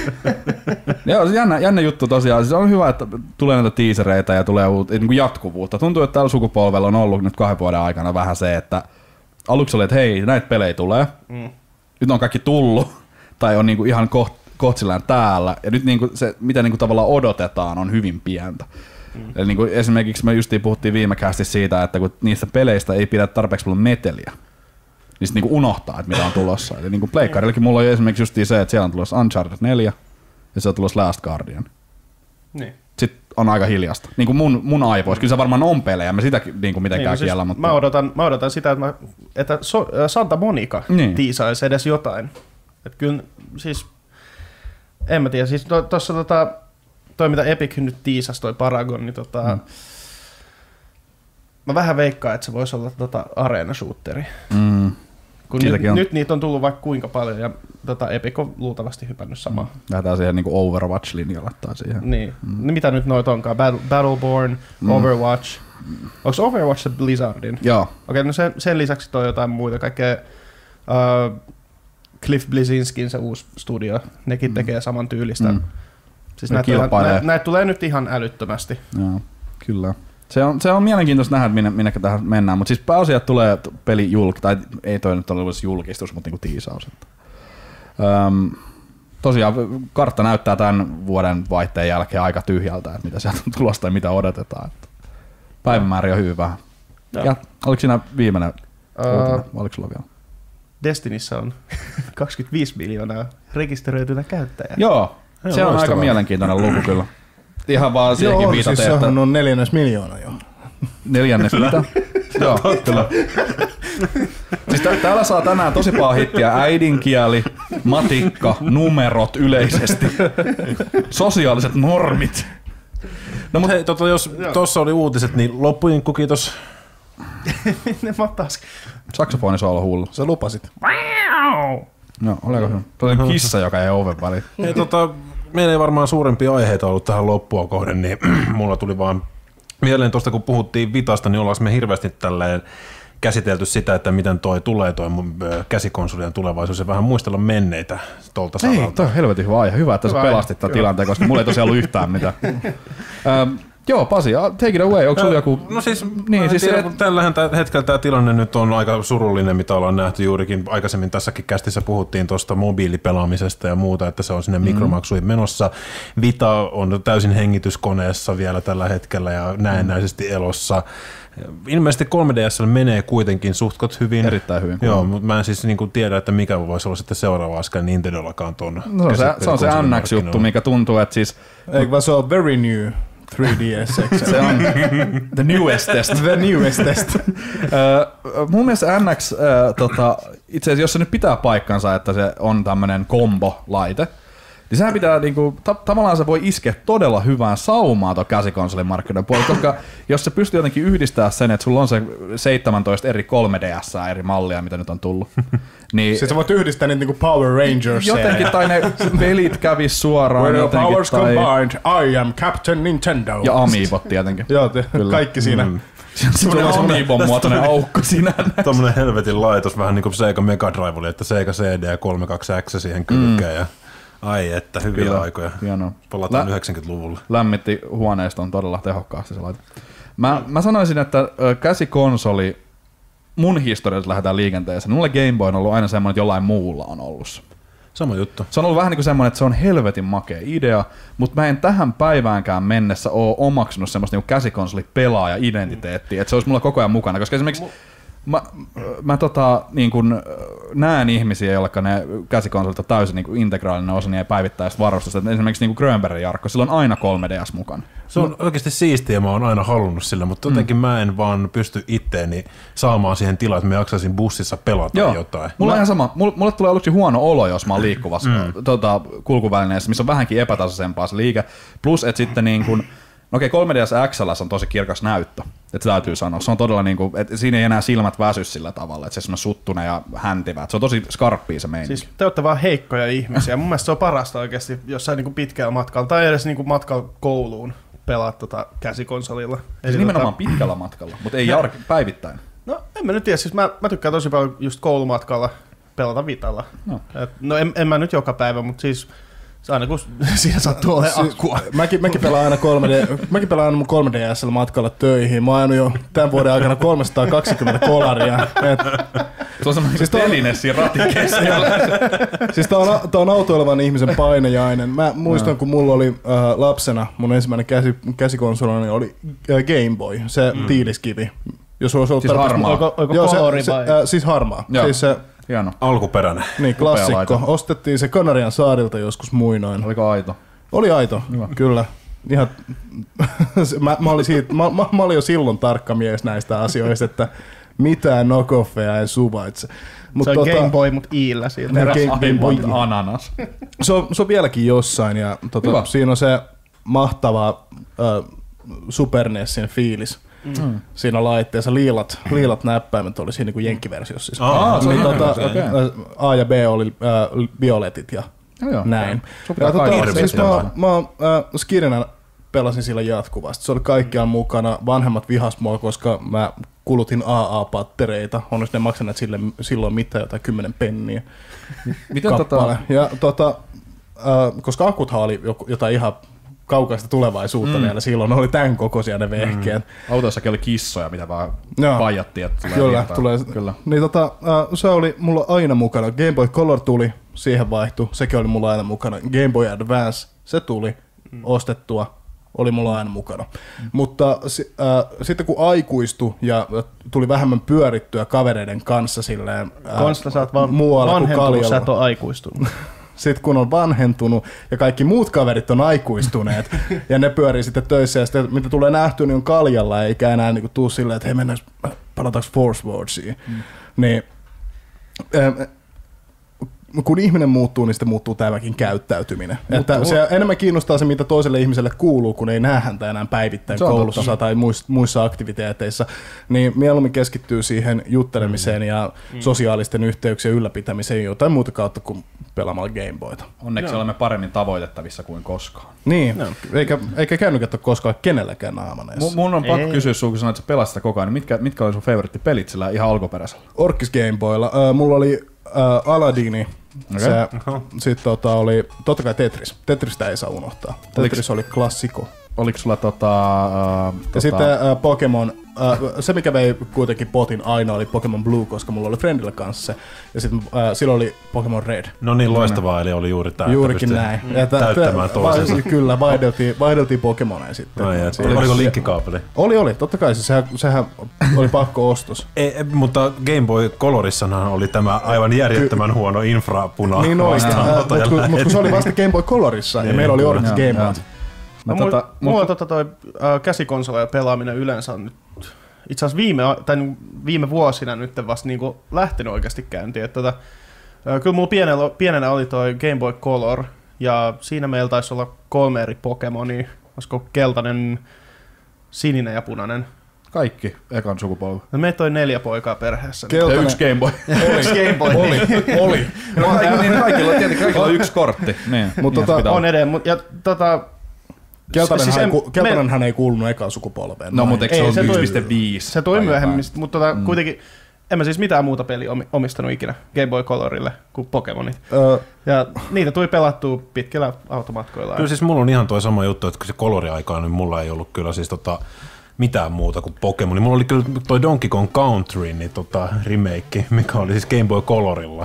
Joo, jännä juttu tosiaan. Siis on hyvä, että tulee näitä teasereita ja tulee niin jatkuvuutta. Tuntuu, että tällä sukupolvella on ollut nyt 2 vuoden aikana vähän se, että aluksi oli, että hei, näitä pelejä tulee. Nyt on kaikki tullut. Tai on niinku ihan kohtsillaan täällä. Ja nyt niinku se, mitä niinku tavallaan odotetaan, on hyvin pientä. Eli niinku esimerkiksi me justiin puhuttiin viime kästissä siitä, että kun niistä peleistä ei pidä tarpeeksi paljon meteliä, niin sitten niinku unohtaa, että mitä on tulossa. Eli niinku pleikkarillakin mulla on esimerkiksi justiin se, että siellä on tulossa Uncharted 4 ja se on tulossa Last Guardian. Niin. Sitten on aika hiljasta. Niinku mun aivoissa. Kyllä se varmaan on pelejä, mä sitä niinku mitenkään siis kiellä. Mutta... Mä odotan sitä, että Santa Monica tiisaisi edes jotain. Että kyllä siis, en mä tiedä, siis tuossa toi mitä Epic nyt tiisasi, toi Paragon, niin mä vähän veikkaan, että se voisi olla arena-shooteri. Kun nyt niitä on tullut vaikka kuinka paljon, ja Epic on luultavasti hypännyt samaa. Lähdetään siihen niinku Overwatch-linjalle tai siihen. Niin. Mitä nyt noita onkaan? Battleborn, Overwatch. Onko Overwatch se Blizzardin? Joo. Okei, no sen lisäksi toi jotain muita, kaikkea Cliff Bleszinskin se uusi studio, nekin tekee saman tyylistä. Siis näitä tulee nyt ihan älyttömästi. Joo, kyllä. Se on mielenkiintoista nähdä, minne tähän mennään, mutta siis pääasiat tulee peli tai ei toi nyt ole julkistus, mutta niinku tiisaus. Tosiaan kartta näyttää tämän vuoden vaihteen jälkeen aika tyhjältä, että mitä sieltä on tulosta ja mitä odotetaan. Päivämäärä on hyvin vähän. Ja oliko siinä viimeinen uutinen, oliko sulla vielä? Destinissä on 25 miljoonaa rekisteröitynä käyttäjää. Joo, se on aika mielenkiintoinen luku kyllä. Ihan vaan siihenkin viitaten, siis sehän on 4 miljoonaa jo. 4 mitä? Joo, kyllä. Siis täällä saa tänään tosi paha hittiä äidinkieli, matikka, numerot yleisesti, sosiaaliset normit. No mutta hei, jos tuossa oli uutiset, niin loppujen kiitos. Ne taas. Saksofoni saa olla hullu. Sä lupasit. No, oliko se? Tuo on kissa, joka ei oven väliin. Hei, meillä ei varmaan suurempia aiheita ollut tähän loppua kohden, niin mulla tuli vaan mieleen tuosta, kun puhuttiin Vitasta, niin ollaan me hirveästi tälleen käsitelty sitä, että miten toi käsikonsolien tulevaisuus ja vähän muistella menneitä tuolta saralta. Ei, toi on helvetin hyvä aihe. Hyvä, että sä pelastit tämän tilanteen, koska mulla ei tosiaan ollut yhtään mitään. Joo, Pasi, take it away. Onko sulla joku... No siis, tällähän hetkellä tämä tilanne nyt on aika surullinen, mitä ollaan nähty juurikin. Aikaisemmin tässäkin kästissä puhuttiin tuosta mobiilipelaamisesta ja muuta, että se on sinne mikromaksuihin menossa. Vita on täysin hengityskoneessa vielä tällä hetkellä ja näennäisesti elossa. Ilmeisesti 3DS menee kuitenkin suhtkot hyvin. Erittäin hyvin. Joo, mutta mä en siis tiedä, että mikä voisi olla sitten seuraava askel Nintendollakaan tuon. No, se on se NX-juttu, mikä tuntuu, että siis... Eikö vaan se on very new 3DSX. Se on the newestest. The newestest. Mun mielestä NX, itse asiassa jos se nyt pitää paikkansa, että se on tämmönen kombo-laite, niin sehän pitää tavallaan se voi iskeä todella hyvään saumaan tuon käsikonsolin markkinoiden puolella, koska jos se pystyy jotenkin yhdistämään sen, että sulla on se 17 eri 3DS eri mallia, mitä nyt on tullut. Niin siis sä voit yhdistää niitä niinku Power Rangers. Jotenkin, tai ne pelit kävis suoraan. Where jotenkin, powers combined, I am Captain Nintendo. Ja Amiibot tietenkin. Joo, kaikki siinä. Semmoinen Amiibon muotoinen aukko siinä. Tommonen helvetin laitos, vähän niin kuin Sega Mega Drive oli, että Sega CD ja 32X siihen kylkeen. Ja ai että, hyviä kyllä, aikoja. Hienoa. Palataan 90-luvulle. Lämmitti huoneiston todella tehokkaasti se laite. Mä sanoisin, että käsikonsoli, mun historiassa lähdetään liikenteeseen. Mulle Game Boy on ollut aina semmoinen, että jollain muulla on ollut. Sama juttu. Se on ollut vähän niin kuin semmoinen, että se on helvetin makea idea, mutta mä en tähän päiväänkään mennessä ole omaksunut semmoista niin käsikonsoli-pelaaja-identiteettiä, että se olisi mulla koko ajan mukana, koska esimerkiksi mä niin kun näen ihmisiä, joilla ne käsikonsolit on täysin niin integraalinen osa niin päivittäistä varustusta. Esimerkiksi niin Grönbergin Jarkko, sillä on aina 3DS mukana. Se on oikeasti siistiä, mä oon aina halunnut sillä, mutta jotenkin mä en vaan pysty itteeni saamaan siihen tilaan, että mä jaksaisin bussissa pelata jotain. Mulla on ihan sama. Mulle tulee aluksi huono olo, jos mä oon liikkuvassa kulkuvälineessä, missä on vähänkin epätasaisempaa se liike. Plus, että sitten niin kun, okei, 3DS XL on tosi kirkas näyttö, että se täytyy sanoa. Se on todella niinku, että siinä ei enää silmät väsy sillä tavalla, että se on suttunen ja häntivä. Se on tosi skarppia se meininki. Siis te olette vaan heikkoja ihmisiä. Mun mielestä se on parasta oikeasti jossain niinku pitkällä matkalla tai edes niinku matkalla kouluun pelaa käsikonsolilla. Siis nimenomaan pitkällä matkalla, mutta ei päivittäin. No en mä nyt tiedä, siis mä tykkään tosi paljon just koulumatkalla pelata Vitalla. No en mä nyt joka päivä, mutta siis aina kun siinä sattuu olemaan akkua. Mäkin pelaan aina mäkin pelaan aina mun 3DS:llä matkalla töihin. Mä oon ajanut jo tämän vuoden aikana 320 $. Se on semmoinen siis teline siinä ratin keskellä. Siis tää on autoilevan ihmisen painajainen. Mä muistan, kun mulla oli lapsena, mun ensimmäinen käsikonsoli oli Game Boy, se tiiliskivi. Jos olisi ollut siis harmaa. Oiko kolori vai? Siis harmaa. Siis se hieno. Alkuperäinen. Niin, klassikko. Ostettiin se Kanarian saarilta joskus muinoin. Oliko aito? Oli aito, kyllä. Ihan, mä olin jo silloin tarkka mies näistä asioista, että mitään knockoffeja en suvaitse. Se on Game Boy, mut iillä siitä. Game Boy ananas. Se on vieläkin jossain, ja siinä on se mahtava Super NESin fiilis. Siinä laitteessa liilat näppäimet oli siinä niin kuin jenkkiversiossa. A ja B oli violetit ja näin. Siis mä Skirinä pelasin sillä jatkuvasti. Se oli kaikkiaan mukana. Vanhemmat vihas mua, koska mä kulutin AA-pattereita. Onneksi ne maksaneet silloin mitään, jotain 10 penniä. Miten ja koska akuthan oli jotain ihan kaukaista tulevaisuutta vielä. Silloin oli tämän kokoisia ne vehkeet. Autoissakin oli kissoja, mitä vaan paijattiin, että tulee Kyllä. Niin se oli mulla aina mukana. Game Boy Color tuli, siihen vaihtui. Sekin oli mulla aina mukana. Game Boy Advance, se tuli ostettua, oli mulla aina mukana. Mutta sitten kun aikuistui ja tuli vähemmän pyörittyä kavereiden kanssa silleen Konsta, sä oot vaan vanhentunut, sä et ole aikuistunut. Sitten kun on vanhentunut ja kaikki muut kaverit on aikuistuneet ja ne pyörii sitten töissä ja sitten mitä tulee nähtyä, niin on kaljalla eikä enää niinku tuu silleen, että hei mennään palataanko Force Wardsiin. Niin, kun ihminen muuttuu, niin sitten muuttuu tämäkin käyttäytyminen. Että se enemmän kiinnostaa se, mitä toiselle ihmiselle kuuluu, kun ei näe häntä enää päivittäin koulussa tai muissa aktiviteeteissa. Niin mieluummin keskittyy siihen juttelemiseen ja sosiaalisten yhteyksien ylläpitämiseen jotain muuta kautta kuin pelaamalla Game Boyta. Onneksi olemme paremmin tavoitettavissa kuin koskaan. Niin, eikä kännykät ole koskaan kenelläkään naamaneessa. Mun on pakko kysyä sun, kun sanoit, että sä pelasit sitä koko ajan, niin mitkä oli sun favoriittipelit sillä ihan alkuperäisellä? Orkis Game Boylla. Mulla oli Aladdini. Okay. Sitten oli totta kai Tetris. Tetristä ei saa unohtaa. Tetris oli klassikko. Oliko sulla ja sitten Pokemon, se mikä vei kuitenkin potin aina oli Pokemon Blue, koska mulla oli friendillä kanssa se. Ja sitten silloin oli Pokemon Red. No niin, loistavaa, eli oli juuri tämä. Juurikin näin. Täyttämään toisensa. Kyllä, vaihdeltiin Pokemoneja sitten. Oliko linkkikaapeli? Oli, totta kai. Sehän oli pakko ostos. Mutta Game Boy Colorissahan oli tämä aivan järjettömän huono infrapuna. Niin oikein, mutta kun se oli vasta Game Boy Colorissa ja meillä oli Orange Game Boy. Mulla toi käsikonsoleja pelaaminen yleensä on nyt itse asiassa viime vuosina nyt vasta niinku lähtenyt oikeasti käyntiin. Että kyllä mulla pienenä oli toi Game Boy Color, ja siinä meillä taisi olla 3 eri Pokemonia. Olisiko keltainen, sininen ja punainen? Kaikki ekan sukupolvi. No meitä oli 4 poikaa perheessä. Ja yksi Game Boy. Yksi Game Boy. Oli. Kaikilla on yksi kortti. Niin. Mutta on edelleen. Ja Keltanenhan ei kuulunut ekaan sukupolveen. No, mutta eikö se ole 1.5? Se toi myöhemmin, mutta kuitenkin en mä siis mitään muuta peliä omistanut ikinä Game Boy Colorille kuin Pokemonit. Ja niitä tuli pelattua pitkillä automatkoilla. Kyllä siis mulla on ihan toi sama juttu, että se Colori-aikaan niin mulla ei ollut kyllä siis mitään muuta kuin Pokemon. Mulla oli kyllä toi Donkey Kong Country niin remake, mikä oli siis Game Boy Colorilla.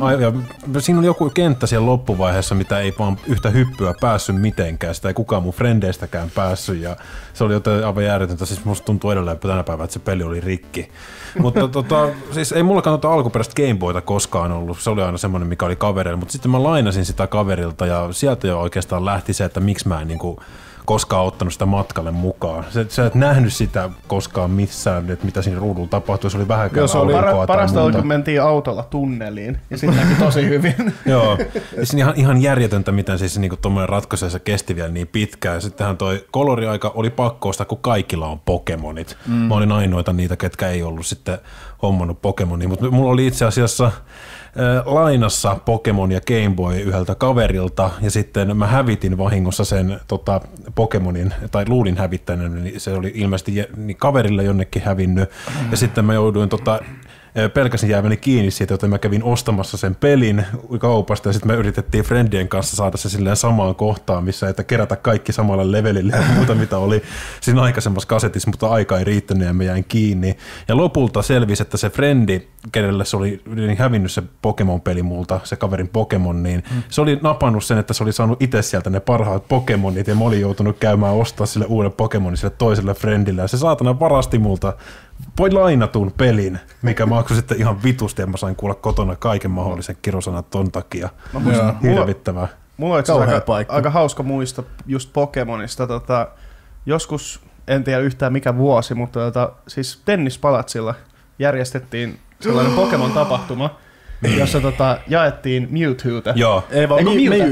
Ja siinä oli joku kenttä siellä loppuvaiheessa, mitä ei vaan yhtä hyppyä päässyt mitenkään. Sitä ei kukaan mun frendeistäkään päässyt. Ja se oli jotain aivan järjetöntä. Siis musta tuntuu edelleen tänä päivänä, että se peli oli rikki. Mutta siis ei mullakaan alkuperäistä Game Boyta koskaan ollut. Se oli aina semmoinen, mikä oli kaverilla. Mutta sitten mä lainasin sitä kaverilta ja sieltä jo oikeastaan lähti se, että miksi mä en niinku koskaan ottanut sitä matkalle mukaan. Sä et nähnyt sitä koskaan missään, että mitä siinä ruudulla tapahtui. Se oli vähänkään aurinkoa. Parasta oli, kun mentiin autolla tunneliin, ja sitten näki tosi hyvin. Joo, ja siinä ihan järjetöntä, miten siis niinku tommoinen ratkaisuessa kesti vielä niin pitkään. Sittenhän toi Colori-aika oli pakko ostaa, kun kaikilla on Pokemonit. Mä olin ainoita niitä, ketkä ei ollut sitten hommannut Pokemonia, mutta mulla oli itse asiassa lainassa Pokemon ja Game Boy yhdeltä kaverilta, ja sitten mä hävitin vahingossa sen Pokemonin, tai luulin hävittänyt, niin se oli ilmeisesti kaverille jonnekin hävinnyt, ja sitten mä jouduin pelkäsin jääväni kiinni siitä, joten mä kävin ostamassa sen pelin kaupasta, ja sitten me yritettiin friendien kanssa saada se silleen samaan kohtaan, missä että kerätä kaikki samalle levelille ja muuta, mitä oli siinä aikaisemmassa kasetissa, mutta aika ei riittänyt ja mä jäin kiinni. Ja lopulta selvisi, että se friendi, kenelle se oli hävinnyt se Pokemon-peli multa, se kaverin Pokemon, niin se oli napannut sen, että se oli saanut itse sieltä ne parhaat Pokemonit, ja mä olin joutunut käymään ostaa sille uuden Pokemonin sille toiselle friendille, ja se saatana varasti multa lainatun pelin, mikä maksoi sitten ihan vitusti, ja mä sain kuulla kotona kaiken mahdollisen kirosanat ton takia. Hirvittävää. Mulla on aika hauska muisto just Pokemonista. Joskus, en tiedä yhtään mikä vuosi, mutta siis Tennispalatsilla järjestettiin sellainen Pokemon-tapahtuma, jossa jaettiin Mewtwoota. Joo. Ei vaan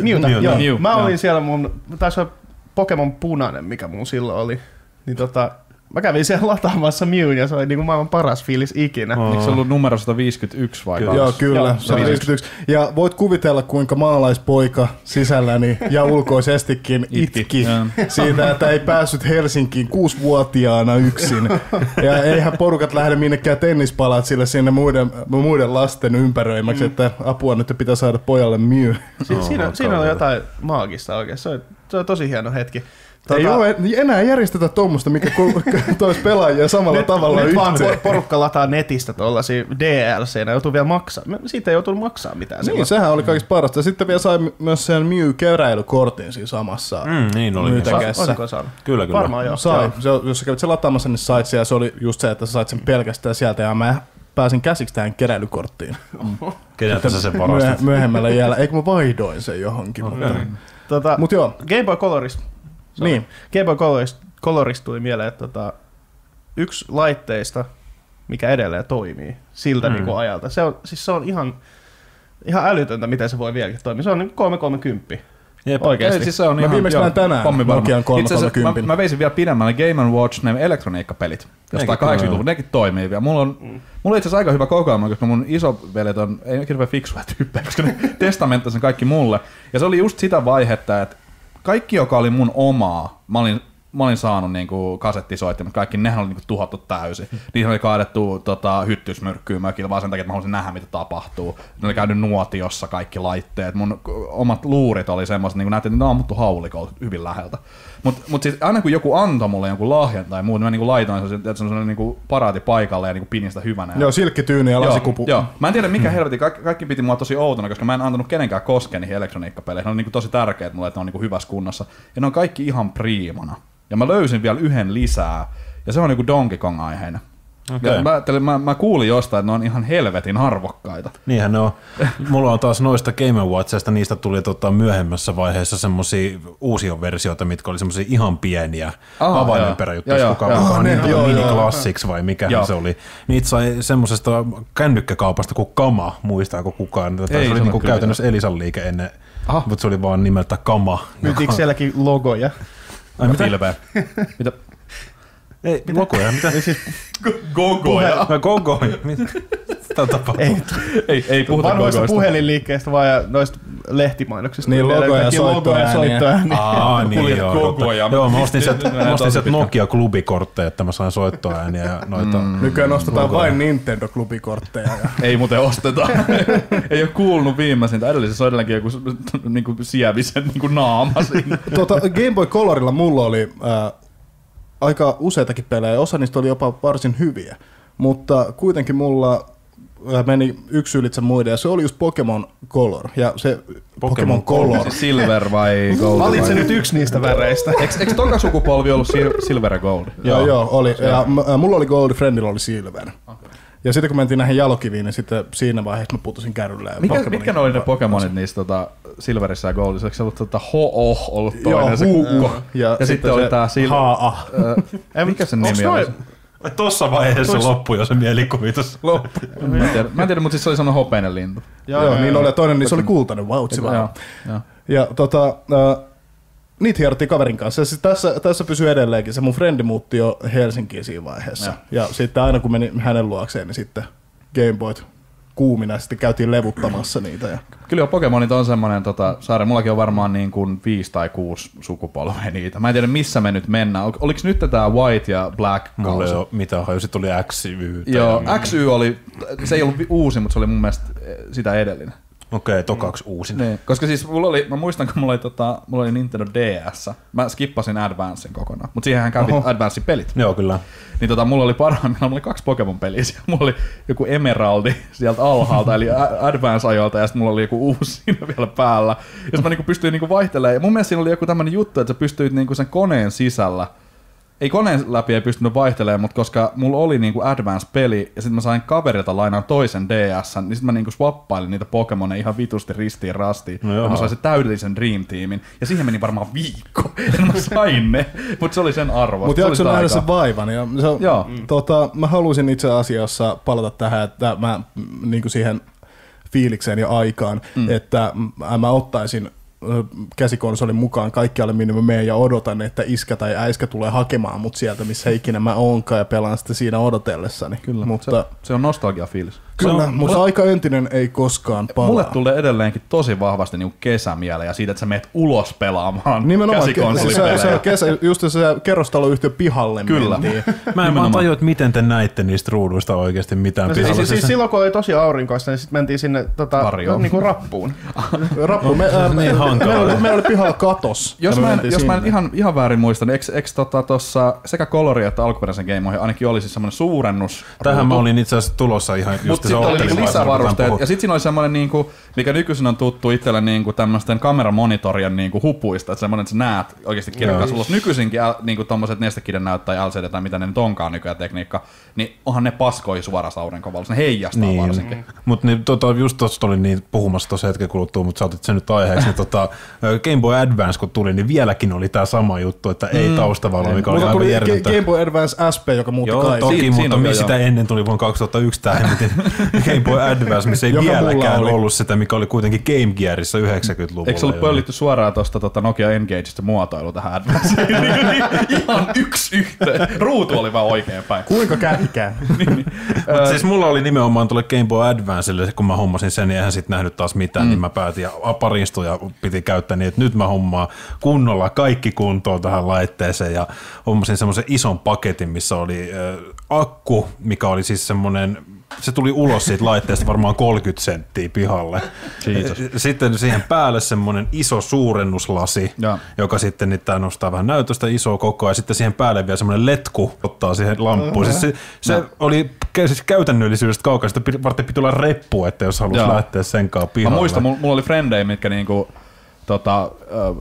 Mew. Mä olin siellä taisi olla Pokemon punainen, mikä mun silloin oli. Niin mä kävin siellä lataamassa Mewn, ja se oli niinku maailman paras fiilis ikinä. Eikö se ollut numero 151 vai? Joo, kyllä, 151. Ja voit kuvitella, kuinka maalaispoika sisälläni ja ulkoisestikin itki siitä, että ei päässyt Helsinkiin 6-vuotiaana yksin. Ja eihän porukat lähde minnekään Tennispalatsille sinne muiden lasten ympäröimäksi, että apua nyt pitää saada pojalle Mew. Siinä oli jotain maagista oikein. Se on tosi hieno hetki. Ei ole enää järjestetä tuommoista, mikä toisi pelaajia samalla tavalla nyt yhteen. Vaan porukka lataa netistä tuollaisia DLC-nä, joutuu vielä maksaa. Siitä ei joutunut maksaa mitään. Niin, sehän oli kaikista parasta. Ja sitten vielä sai myös sen Mew-keräilykortin siinä samassa niin oli. Oliko saanut? Kyllä. Varmaan joo. Sai. Jos sä kävit sen lataamassa, niin sait siellä. Se oli just se, että sä sait sen pelkästään sieltä, ja mä pääsin käsiksi tähän keräilykorttiin. Keneltä sä sen varastit? Myöhemmällä jäällä. Eikö mä vaihdoin sen johonkin. Mutta joo. Game Boy Colorista. Niin. Game Boy Colorista tuli mieleen, että yksi laitteista, mikä edelleen toimii siltä niinku ajalta. Se on ihan älytöntä, miten se voi vieläkin toimia. Se on niin 330. Jep. Oikeasti. Siis se on mä viimeksi näin tänään Nokian 330. Mä veisin vielä pidemmälle Game & Watch, ne elektroniikkapelit. Jostain 80-luvun, nekin toimii vielä. Mulla on itse asiassa aika hyvä kokoelma, koska mun isovelet on ei hirveän fiksuja tyyppejä, koska ne testamenttasi sen kaikki mulle. Ja se oli just sitä vaihetta, että kaikki, joka oli mun omaa, mä olin saanut niinku kasettisoittimet, kaikki nehän oli niinku tuhottu täysin. Niihin oli kaadettu hyttysmyrkkyä mökillä vaan sen takia, että mä haluaisin nähdä, mitä tapahtuu. Ne oli käynyt nuotiossa kaikki laitteet. Mun omat luurit oli semmoiset, niin näytti, että ne on ammuttu haulikolla hyvin läheltä. Mut siis aina kun joku antoi mulle jonkun lahjan tai muuta, mä niinku laitoin sellaisen niinku paraati paikalle ja niinku pinin sitä hyvänä. Joo, silkkityyni ja lasikupu. Joo. Mä en tiedä mikä helvetti, kaikki piti mua tosi outona, koska mä en antanut kenenkään koskea niihin elektroniikkapeleihin. Ne on niinku tosi tärkeät mulle, että ne on niinku hyvässä kunnossa. Ja ne on kaikki ihan priimana. Ja mä löysin vielä yhden lisää, ja se on niinku Donkey Kong-aiheinen. Okay. Mä kuulin jostain, että ne on ihan helvetin arvokkaita. Niinhän ne on. Mulla on taas noista Game & Watchista, niistä tuli myöhemmässä vaiheessa semmosia uusia versioita, mitkä oli semmosia ihan pieniä avainympäröjuttuja, jos kukaan mini-classics vai mikä se oli. Niitä sai semmosesta kännykkäkaupasta kuin Kama, muistaako kukaan? Se oli niinku käytännössä Elisan liike ennen, mutta se oli vaan nimeltä Kama. Myytiinkö sielläkin logoja? Ai mitä? Mitä? Ei, logoja, mitä? Gogoja. Gogoja. Mitä tapahtuu? Ei puhuta vanhoista gogoista. puhelinliikkeestä vaan ja noista lehtimainoksista. Niin logoja ja soittoääniä. Niin joo, mä ostin sieltä Nokia-klubikortteja, että mä sain soittoääniä ja noita. Nykyään ostetaan vain Nintendo-klubikortteja. Ei muuten osteta. Ei ole kuulunut viimeisintä. Edellisessä on edelleenkin joku niinku sievisen niinku naama siinä. Game Boy Colorilla mulla oli aika useitakin pelejä, osa niistä oli jopa varsin hyviä, mutta kuitenkin mulla meni yksi ylitse muiden, ja se oli just Pokemon Color, ja se Pokemon Color. Siis Silver vai Gold? Valitse nyt yksi niistä väreistä. Eikö toka sukupolvi ollut Silver ja Gold? Joo, oli. Ja mulla oli Gold, Friendilla oli Silver. Okay. Ja sitten kun mentiin näihin jalokiviin, niin sitten siinä vaiheessa mä putosin kärrylle. Mitkä ne oli ne Pokemonit niistä Silverissä ja Goldissa? Eikö se ollut Ho-Oh ollut toinen, se kukko? Ja sitten oli tää Ha-Ah. Mikä sen nimi oli? Tossa vaiheessa loppui jo se mielikuvitus. Mä en tiedä, mutta siis se oli sellainen hopeinen lintu. Joo, niin oli. Toinen niin se oli kultainen, vautsi vaan. Ja niitä hierottiin kaverin kanssa. Ja siis tässä pysyy edelleenkin. Se mun frendi muutti jo Helsinkiin siinä vaiheessa. Ja sitten aina kun meni hänen luokseen, niin sitten Game Boyt kuumina. Sitten käytiin levuttamassa niitä. Ja kyllä Pokemonit on semmoinen saari. Mullakin on varmaan niin kuin 5 tai 6 sukupolvea niitä. Mä en tiedä missä me nyt mennään. Oliko nyt tää White ja Black kausi? Mulla ei ole mitään haju. Sitten tuli XY. Joo, XY oli, se ei ollut uusi, mutta se oli mun mielestä sitä edellinen. Okei, tokaksi uusin. Niin, koska siis mä muistan, kun mulla oli Nintendo DS. Mä skippasin Advancen kokonaan, mutta siihenhän kävi Advancen pelit. Joo, kyllä. Niin mulla oli parhaimmillaan, mulla oli 2 Pokemon-peliä. Mulla oli joku Emeraldi sieltä alhaalta, eli Advance-ajoilta, ja sitten mulla oli joku uusi siinä vielä päällä. Ja mä niinku pystyin niinku vaihtelemaan. Ja mun mielestä siinä oli joku tämmönen juttu, että sä pystyit niinku sen koneen sisällä, ei koneen läpi ei pystynyt vaihtelemaan, mutta koska mulla oli niinku Advance-peli, ja sitten mä sain kaverilta lainaan toisen DS:n, niin sitten mä niinku swappailin niitä Pokemoneja ihan vitusti ristiin rastiin. Ja mä sain sen täydellisen Dream Teamin, ja siihen meni varmaan viikko, ja mä sain ne, mutta se oli sen arvo. Mutta jakso nähdä sen vaivan, ja mä haluaisin itse asiassa palata tähän, että mä niinku siihen fiilikseen ja aikaan, että mä ottaisin käsikonsolin mukaan kaikkialle, minne mä menen ja odotan, että iskä tai äiskä tulee hakemaan mut sieltä, missä ikinä mä oonkaan, ja pelaan sitä siinä odotellessani. Kyllä, mutta se on nostalgia-fiilis. Kyllä, mutta aika entinen ei koskaan palaa. Mulle tulee edelleenkin tosi vahvasti niinku kesämieleen ja siitä, että sä meet ulos pelaamaan käsikonsolipelejä. Se on kesä, just se kerrostaloyhtiö pihalle. Kyllä. Mä en vaan tajua, että miten te näitte niistä ruuduista oikeasti mitään no, pihalla. Siis silloin, kun oli tosi aurinkoista, niin sitten mentiin sinne niinku rappuun. Meillä oli pihalla katos. Jos mä en ihan väärin muista, niin eikö tossa sekä Colori että alkuperäisen Game Boyin ainakin oli siis semmoinen suurennus. Tähän mä olin itse asiassa tulossa ihan just sitten oli niinku lisävarusteet, ja sitten siinä oli semmoinen, niinku, mikä nykyisin on tuttu itselle niinku tämmöisten kameramonitorien niinku hupuista, että semmoinen, että sä näet oikeasti kirkkaasti ulos. Nykyisinkin niinku tommoset nestekirjan näyttää LCD tai mitä ne nyt onkaan nykyään tekniikka, niin onhan ne paskoi suorassa aurinkovalossa, ne heijastaa niin, varsinkin. Mutta niin, just tuosta oli niin puhumassa tuossa hetken kuluttua, mutta sä otit sen nyt aiheeksi, niin Game Boy Advance kun tuli, niin vieläkin oli tää sama juttu, että ei taustavalo, mikä oli aivan järjetöntä. Game Boy Advance SP, joka muutti kaikki. Joo, toki, mutta sitä ennen tuli vuonna 2001 tää Game Boy Advance, missä ei vieläkään ollut sitä, mikä oli kuitenkin Game Gearissa 90-luvulla. Eikö se ollut pöllitty suoraan tuosta Nokia Engageista muotoilu tähän Advanceen? Ihan yksi yhteen. Ruutu oli vaan oikein päin. Kuinka kätkään? Mutta siis mulla oli nimenomaan tuolle Game Boy Advancelle, kun mä hommasin sen, niin eihän sit nähnyt taas mitään, niin mä päätin, ja pari istuja piti käyttää niin, että nyt mä hommaan kunnolla kaikki kuntoon tähän laitteeseen, ja hommasin semmoisen ison paketin, missä oli akku, mikä oli siis semmoinen, se tuli ulos siitä laitteesta varmaan 30 senttiä pihalle. Sitten siihen päälle semmoinen iso suurennuslasi, joka sitten niitä nostaa vähän näytöstä isoa kokoa, ja sitten siihen päälle vielä semmoinen letku ottaa siihen lamppuun. Se oli siis käytännöllisyydestä kaukaa, sitten varten piti olla reppu, että jos halusi lähteä senkaan pihalle. Mä muistan, mulla oli frendejä, mitkä niinku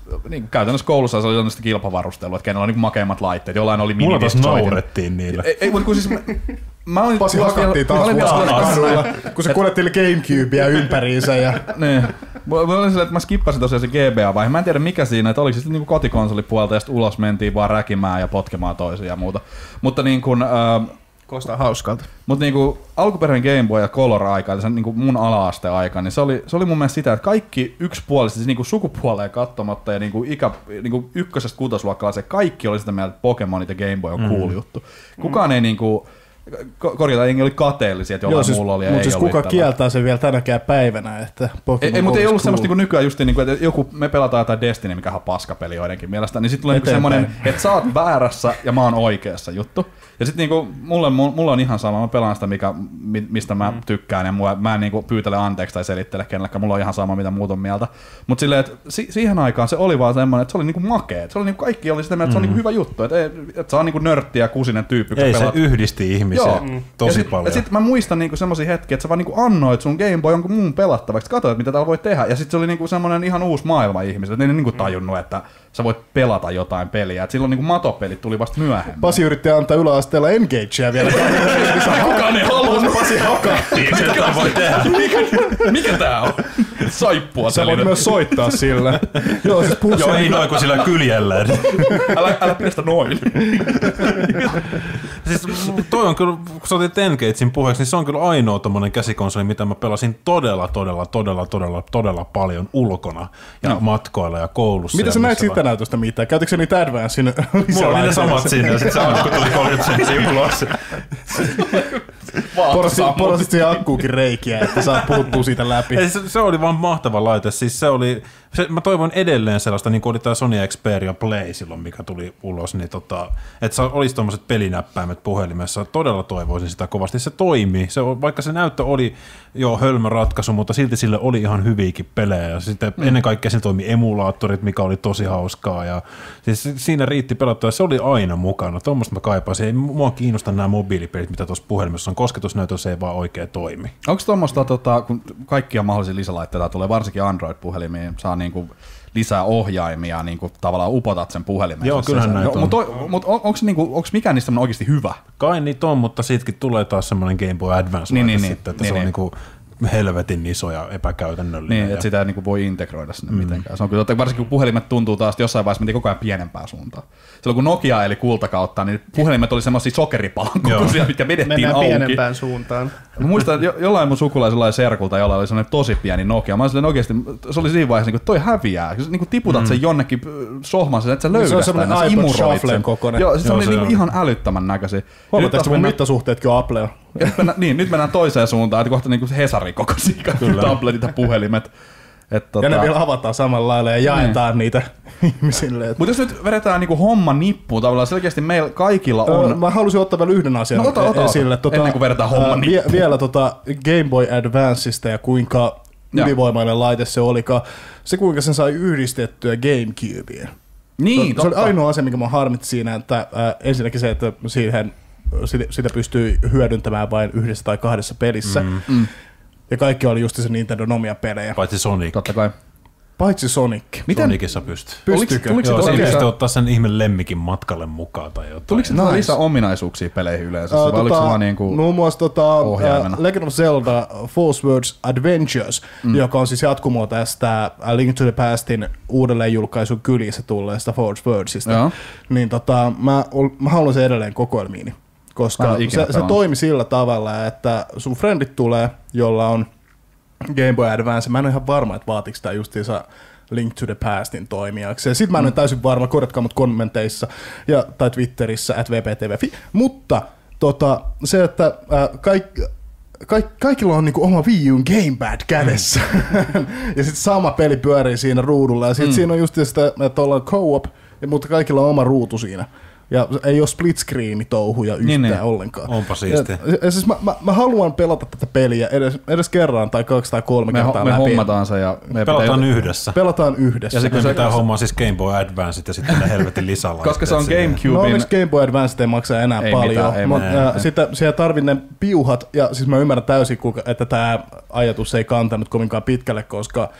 niin käytännössä koulussa se oli sellaista kilpavarustelua, että kenellä oli niin makeimmat laitteet, jollain oli mulla taas minidisc-soitin. naurettiin niillä. Ei, kun siis mä olin... Pasi hakattiin taas vuosikadulla, kun se kuljetteli Gamecubea ympäriinsä. Ja... niin. Mä olin silleen, että mä skippasin tosiaan se GBA-vaihe. Mä en tiedä mikä siinä, että oliko se sitten niin kotikonsolipuolta ja sitten ulos mentiin vaan räkimään ja potkemaan toisia ja muuta. Mutta niin kuin... Kuulostaa hauskalta. Mutta niinku alkuperäinen Game Boy ja Color-aika, eli se niinku mun ala-aste-aika, niin se oli mun mielestä sitä, että kaikki yksipuolisesti, siis niinku sukupuoleen katsomatta ja niinku niinku 1-6 se kaikki oli sitä mieltä, että Pokemonit ja Game Boy on cool juttu. Kukaan ei niinku, korjata, jengi oli kateellisia, että jollain muulla oli ja ei siis ollut. kuka kieltää sen vielä tänäkään päivänä, että Pokemon ei, mutta ei ollut semmoista niin nykyään just niin, että joku, me pelataan jotain Destiny, mikä on paskapeli joidenkin mielestä, niin sitten tulee niin semmoinen, että sä oot väärässä ja mä oon oikeassa juttu. Ja sitten niinku, mulla on ihan sama, mä pelaan sitä, mistä mä tykkään, ja mä en niinku pyytele anteeksi tai selittele kenellekään, mulla on ihan sama, mitä muut on mieltä. Mutta silleen, että siihen aikaan se oli vaan semmoinen, että se oli niinku makea. Se oli niinku, kaikki oli sitä mieltä, että se on niinku hyvä juttu, että sä on niinku nörtti ja kusinen tyyppi. Ei, se yhdisti ihmisiä tosi paljon. Ja sitten mä muistan niinku semmoisia hetkiä, että sä vaan niinku annoit sun Game Boy jonkun muun pelattavaksi, katsoit, mitä täällä voi tehdä. Ja sitten se oli niinku semmoinen ihan uusi maailma ihmisille, että ne ei niinku tajunnut, että sä voit pelata jotain peliä. Et silloin niinku matopelit tuli vasta myöhemmin. Pasi yritti antaa yläasteella Engagea vielä. Kukaan ei halua. Pasi hakattiin. Mitä voi tehdä? Mikä tää on? Saippua. Sä voit myös soittaa sillä. Joo, siis Joo, ei noin kuin sillä kyljellä. Älä pidä sitä noin. Siis toi on kyllä, kun sä otit Engagein puheeksi, niin se on kyllä ainoa tommonen käsikonsoli, mitä mä pelasin todella paljon ulkona ja matkoilla ja koulussa. Mitä sä näit siitä näytöstä mitään? Käytitkö sä niitä Advancein? Mulla oli ne samat sinne ja sit se akku tuli 30 senttiä ulos. Porosit siihen akkuukin reikiä, että saat puhuttua siitä läpi. Ei, se oli vaan mahtava laite. Siis mä toivon edelleen sellaista, niin kuin oli tää Sony Xperia Play silloin, mikä tuli ulos, niin että se olisi tommoset pelinäppäimet puhelimessa. Todella toivoisin sitä kovasti. Se toimi. Vaikka se näyttö oli jo hölmö ratkaisu, mutta silti sille oli ihan hyviäkin pelejä. Ja sitten ennen kaikkea sillä toimi emulaattorit, mikä oli tosi hauskaa. Ja siis siinä riitti pelattua ja se oli aina mukana. Tuommoista mä kaipaisin. Ei mua kiinnosta nämä mobiilipelit, mitä tuossa puhelimessa on. Kosketusnäytössä ei vaan oikein toimi. Onko tuommoista, kun kaikkia mahdollisia lisälaitteita tulee, varsinkin Android-puhelimiin, saa niinku lisää ohjaimia, niinku tavallaan upotat sen puhelimen. Joo, kyllähän näitä on. Mutta onko mikään niistä oikeasti hyvä? Kai niitä on, mutta siitäkin tulee taas semmoinen Game Boy Advance sitten, että se on niinku helvetin iso ja epäkäytännöllinen. Niin, että sitä ei niinku voi integroida sinne mitenkään. Se on kyllä, varsinkin kun puhelimet tuntuu taas jossain vaiheessa mentiin koko ajan pienempään suuntaan. Silloin kun Nokia eli kultakautta, niin puhelimet oli semmoisia sokeripalan kokoisia, mitkä vedettiin mennään auki. pienempään suuntaan. Mä muistan, että jollain mun sukulaisella oli serkulta, jolla oli semmoinen tosi pieni Nokia. Mä olin oikeasti, se oli siinä vaiheessa, että toi häviää. Jos niin tiputat sen jonnekin sohmaan, että sä löydät sitä. Se on semmoinen iPod Shufflen kokoinen. Joo, se oli niinku ihan älyttömän näköisiä. Huomatteko, että mun mittasuhteetkin on Applea? Nyt mennään toiseen suuntaan, että kohta niinku Hesarin kokoisia tabletit ja puhelimet. Ja ne vielä avataan samalla lailla ja jaetaan niitä ihmisille. Mutta jos nyt vedetään niinku homman nippuun, tavallaan selkeästi meillä kaikilla on... Mä halusin ottaa vielä yhden asian esille. Ennen kuin vedetään homman nippuun. Vielä Game Boy Advanceista ja kuinka ylivoimainen laite se olikaan. Se kuinka sen sai yhdistettyä GameCubeen. Niin, se oli ainoa asia, mikä mä harmitti siinä, että ensinnäkin se, että sitä pystyy hyödyntämään vain yhdessä tai kahdessa pelissä. Ja kaikki oli just se Nintendon omia pelejä. Paitsi Sonic. Totta kai. Paitsi Sonic. Miten? Sonicissa pystyy. Pystyykö? Joo, siinä pystyy ottaa sen ihme lemmikin matkalle mukaan tai jotain. Tuliko se lisää ominaisuuksia peleihin yleensä? Vai oliko se vaan niinku muun muassa Legend of Zelda Force Words Adventures, joka on siis jatkumoa tästä Link to the Pastin uudelleenjulkaisun kylissä tulleesta Force Wordsista. Niin mä haluan sen edelleen kokoelmiini. Koska se toimi sillä tavalla, että sun friendit tulee, jolla on Game Boy Advance. Mä en ole ihan varma, että vaatiiko tämä justiinsa Link to the Pastin toimijaksi. Sitten mä en ole täysin varma, korjatkaa mut kommenteissa tai Twitterissä @vptv.fi. Mutta se, että kaikilla on niinku oma Wii U:n Gamepad kädessä. Ja sitten sama peli pyörii siinä ruudulla. Ja sitten siinä on just sitä, että ollaan co-op, mutta kaikilla on oma ruutu siinä Ja ei ole split-screen-touhuja yhtään ollenkaan. Onpa siistiä. Ja siis mä haluan pelata tätä peliä edes kerran tai 2 tai 3 kertaa me läpi. hommataan se ja pelataan yhdessä. Pelataan yhdessä. Ja sitten pitää hommaa siis Game Boy Advance ja sitten ne helvetin lisälaitteet. Koska se on GameCubein... No onneksi Game Boy Advance ei maksa enää paljon. Sitten siellä tarvii ne piuhat, ja siis mä ymmärrän täysin, että tämä ajatus ei kantanut kovinkaan pitkälle, koska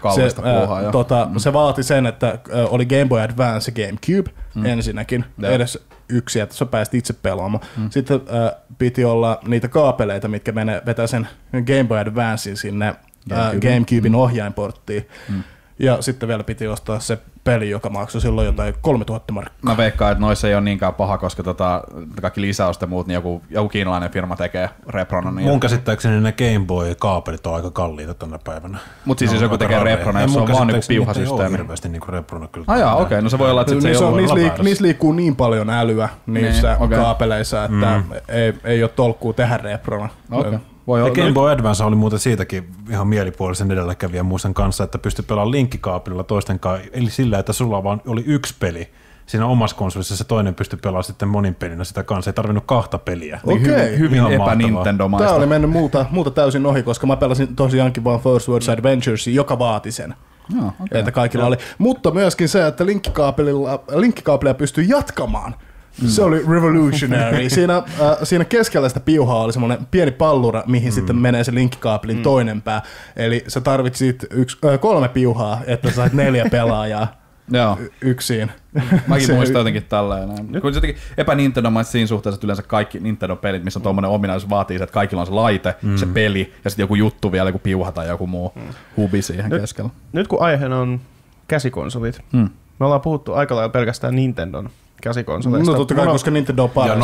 se vaati sen, että oli Game Boy Advance ja GameCube ensinnäkin, edes yksi, että sä pääsit itse pelaamaan. Sitten piti olla niitä kaapeleita, mitkä vetää sen Game Boy Advancein sinne GameCubein ohjainporttiin. Ja sitten vielä piti ostaa se peli, joka maksoi silloin jotain 3000 markkaa. Mä veikkaan, että noissa ei ole niinkään paha, koska kaikki lisäystä ja muut, niin joku kiinalainen firma tekee reprona. Niin mun käsittääkseni ne Game Boy-kaapelit on aika kalliita tänä päivänä. Mutta siis jos joku tekee reprona, jos se on vaan niinku piuhasysteemi. Ei ole hirveästi niinku reprona kyllä. Okei, no se voi olla, että se ei ole. Niissä liikkuu niin paljon älyä niissä kaapeleissa, että ei ole tolkkuu tehdä reprona. Okay. Ja Game Boy Advance oli muuten siitäkin ihan mielipuolisen edelläkävijän muistan kanssa, että pystyi pelaamaan linkkikaapelilla toisten kanssa, eli sillä, että sulla vaan oli yksi peli. Siinä omassa konsolissa se toinen pystyi pelaamaan sitten monin pelinä sitä kanssa, ei tarvinnut 2 peliä. Okei. Hyvin epä-Nintendo-maista. Tämä oli mennyt muuta täysin ohi, koska mä pelasin tosiaankin vaan First Words Adventures, joka vaati sen. Että kaikilla oli. Mutta myöskin se, että linkkikaapelia pystyy jatkamaan. Se oli revolutionary. Siinä keskellä sitä piuhaa oli semmoinen pieni pallura, mihin sitten menee se linkkikaapelin toinen pää. Eli sä tarvitsit 3 piuhaa, että sait 4 pelaajaa yksin. Mäkin muistan jotenkin tälleen. Kun jotenkin epä-Nintendo-maista siinä suhteessa, että yleensä kaikki Nintendo-pelit, missä on tuommoinen ominaisuus, vaatii, että kaikilla on se laite, se peli ja sitten joku juttu vielä, joku piuha tai joku muu hubi siihen keskellä. Nyt kun aiheena on käsikonsolit, me ollaan puhuttu aika lailla pelkästään Nintendon käsikonsoleista. No totta kai, koska Nintendo on paljon.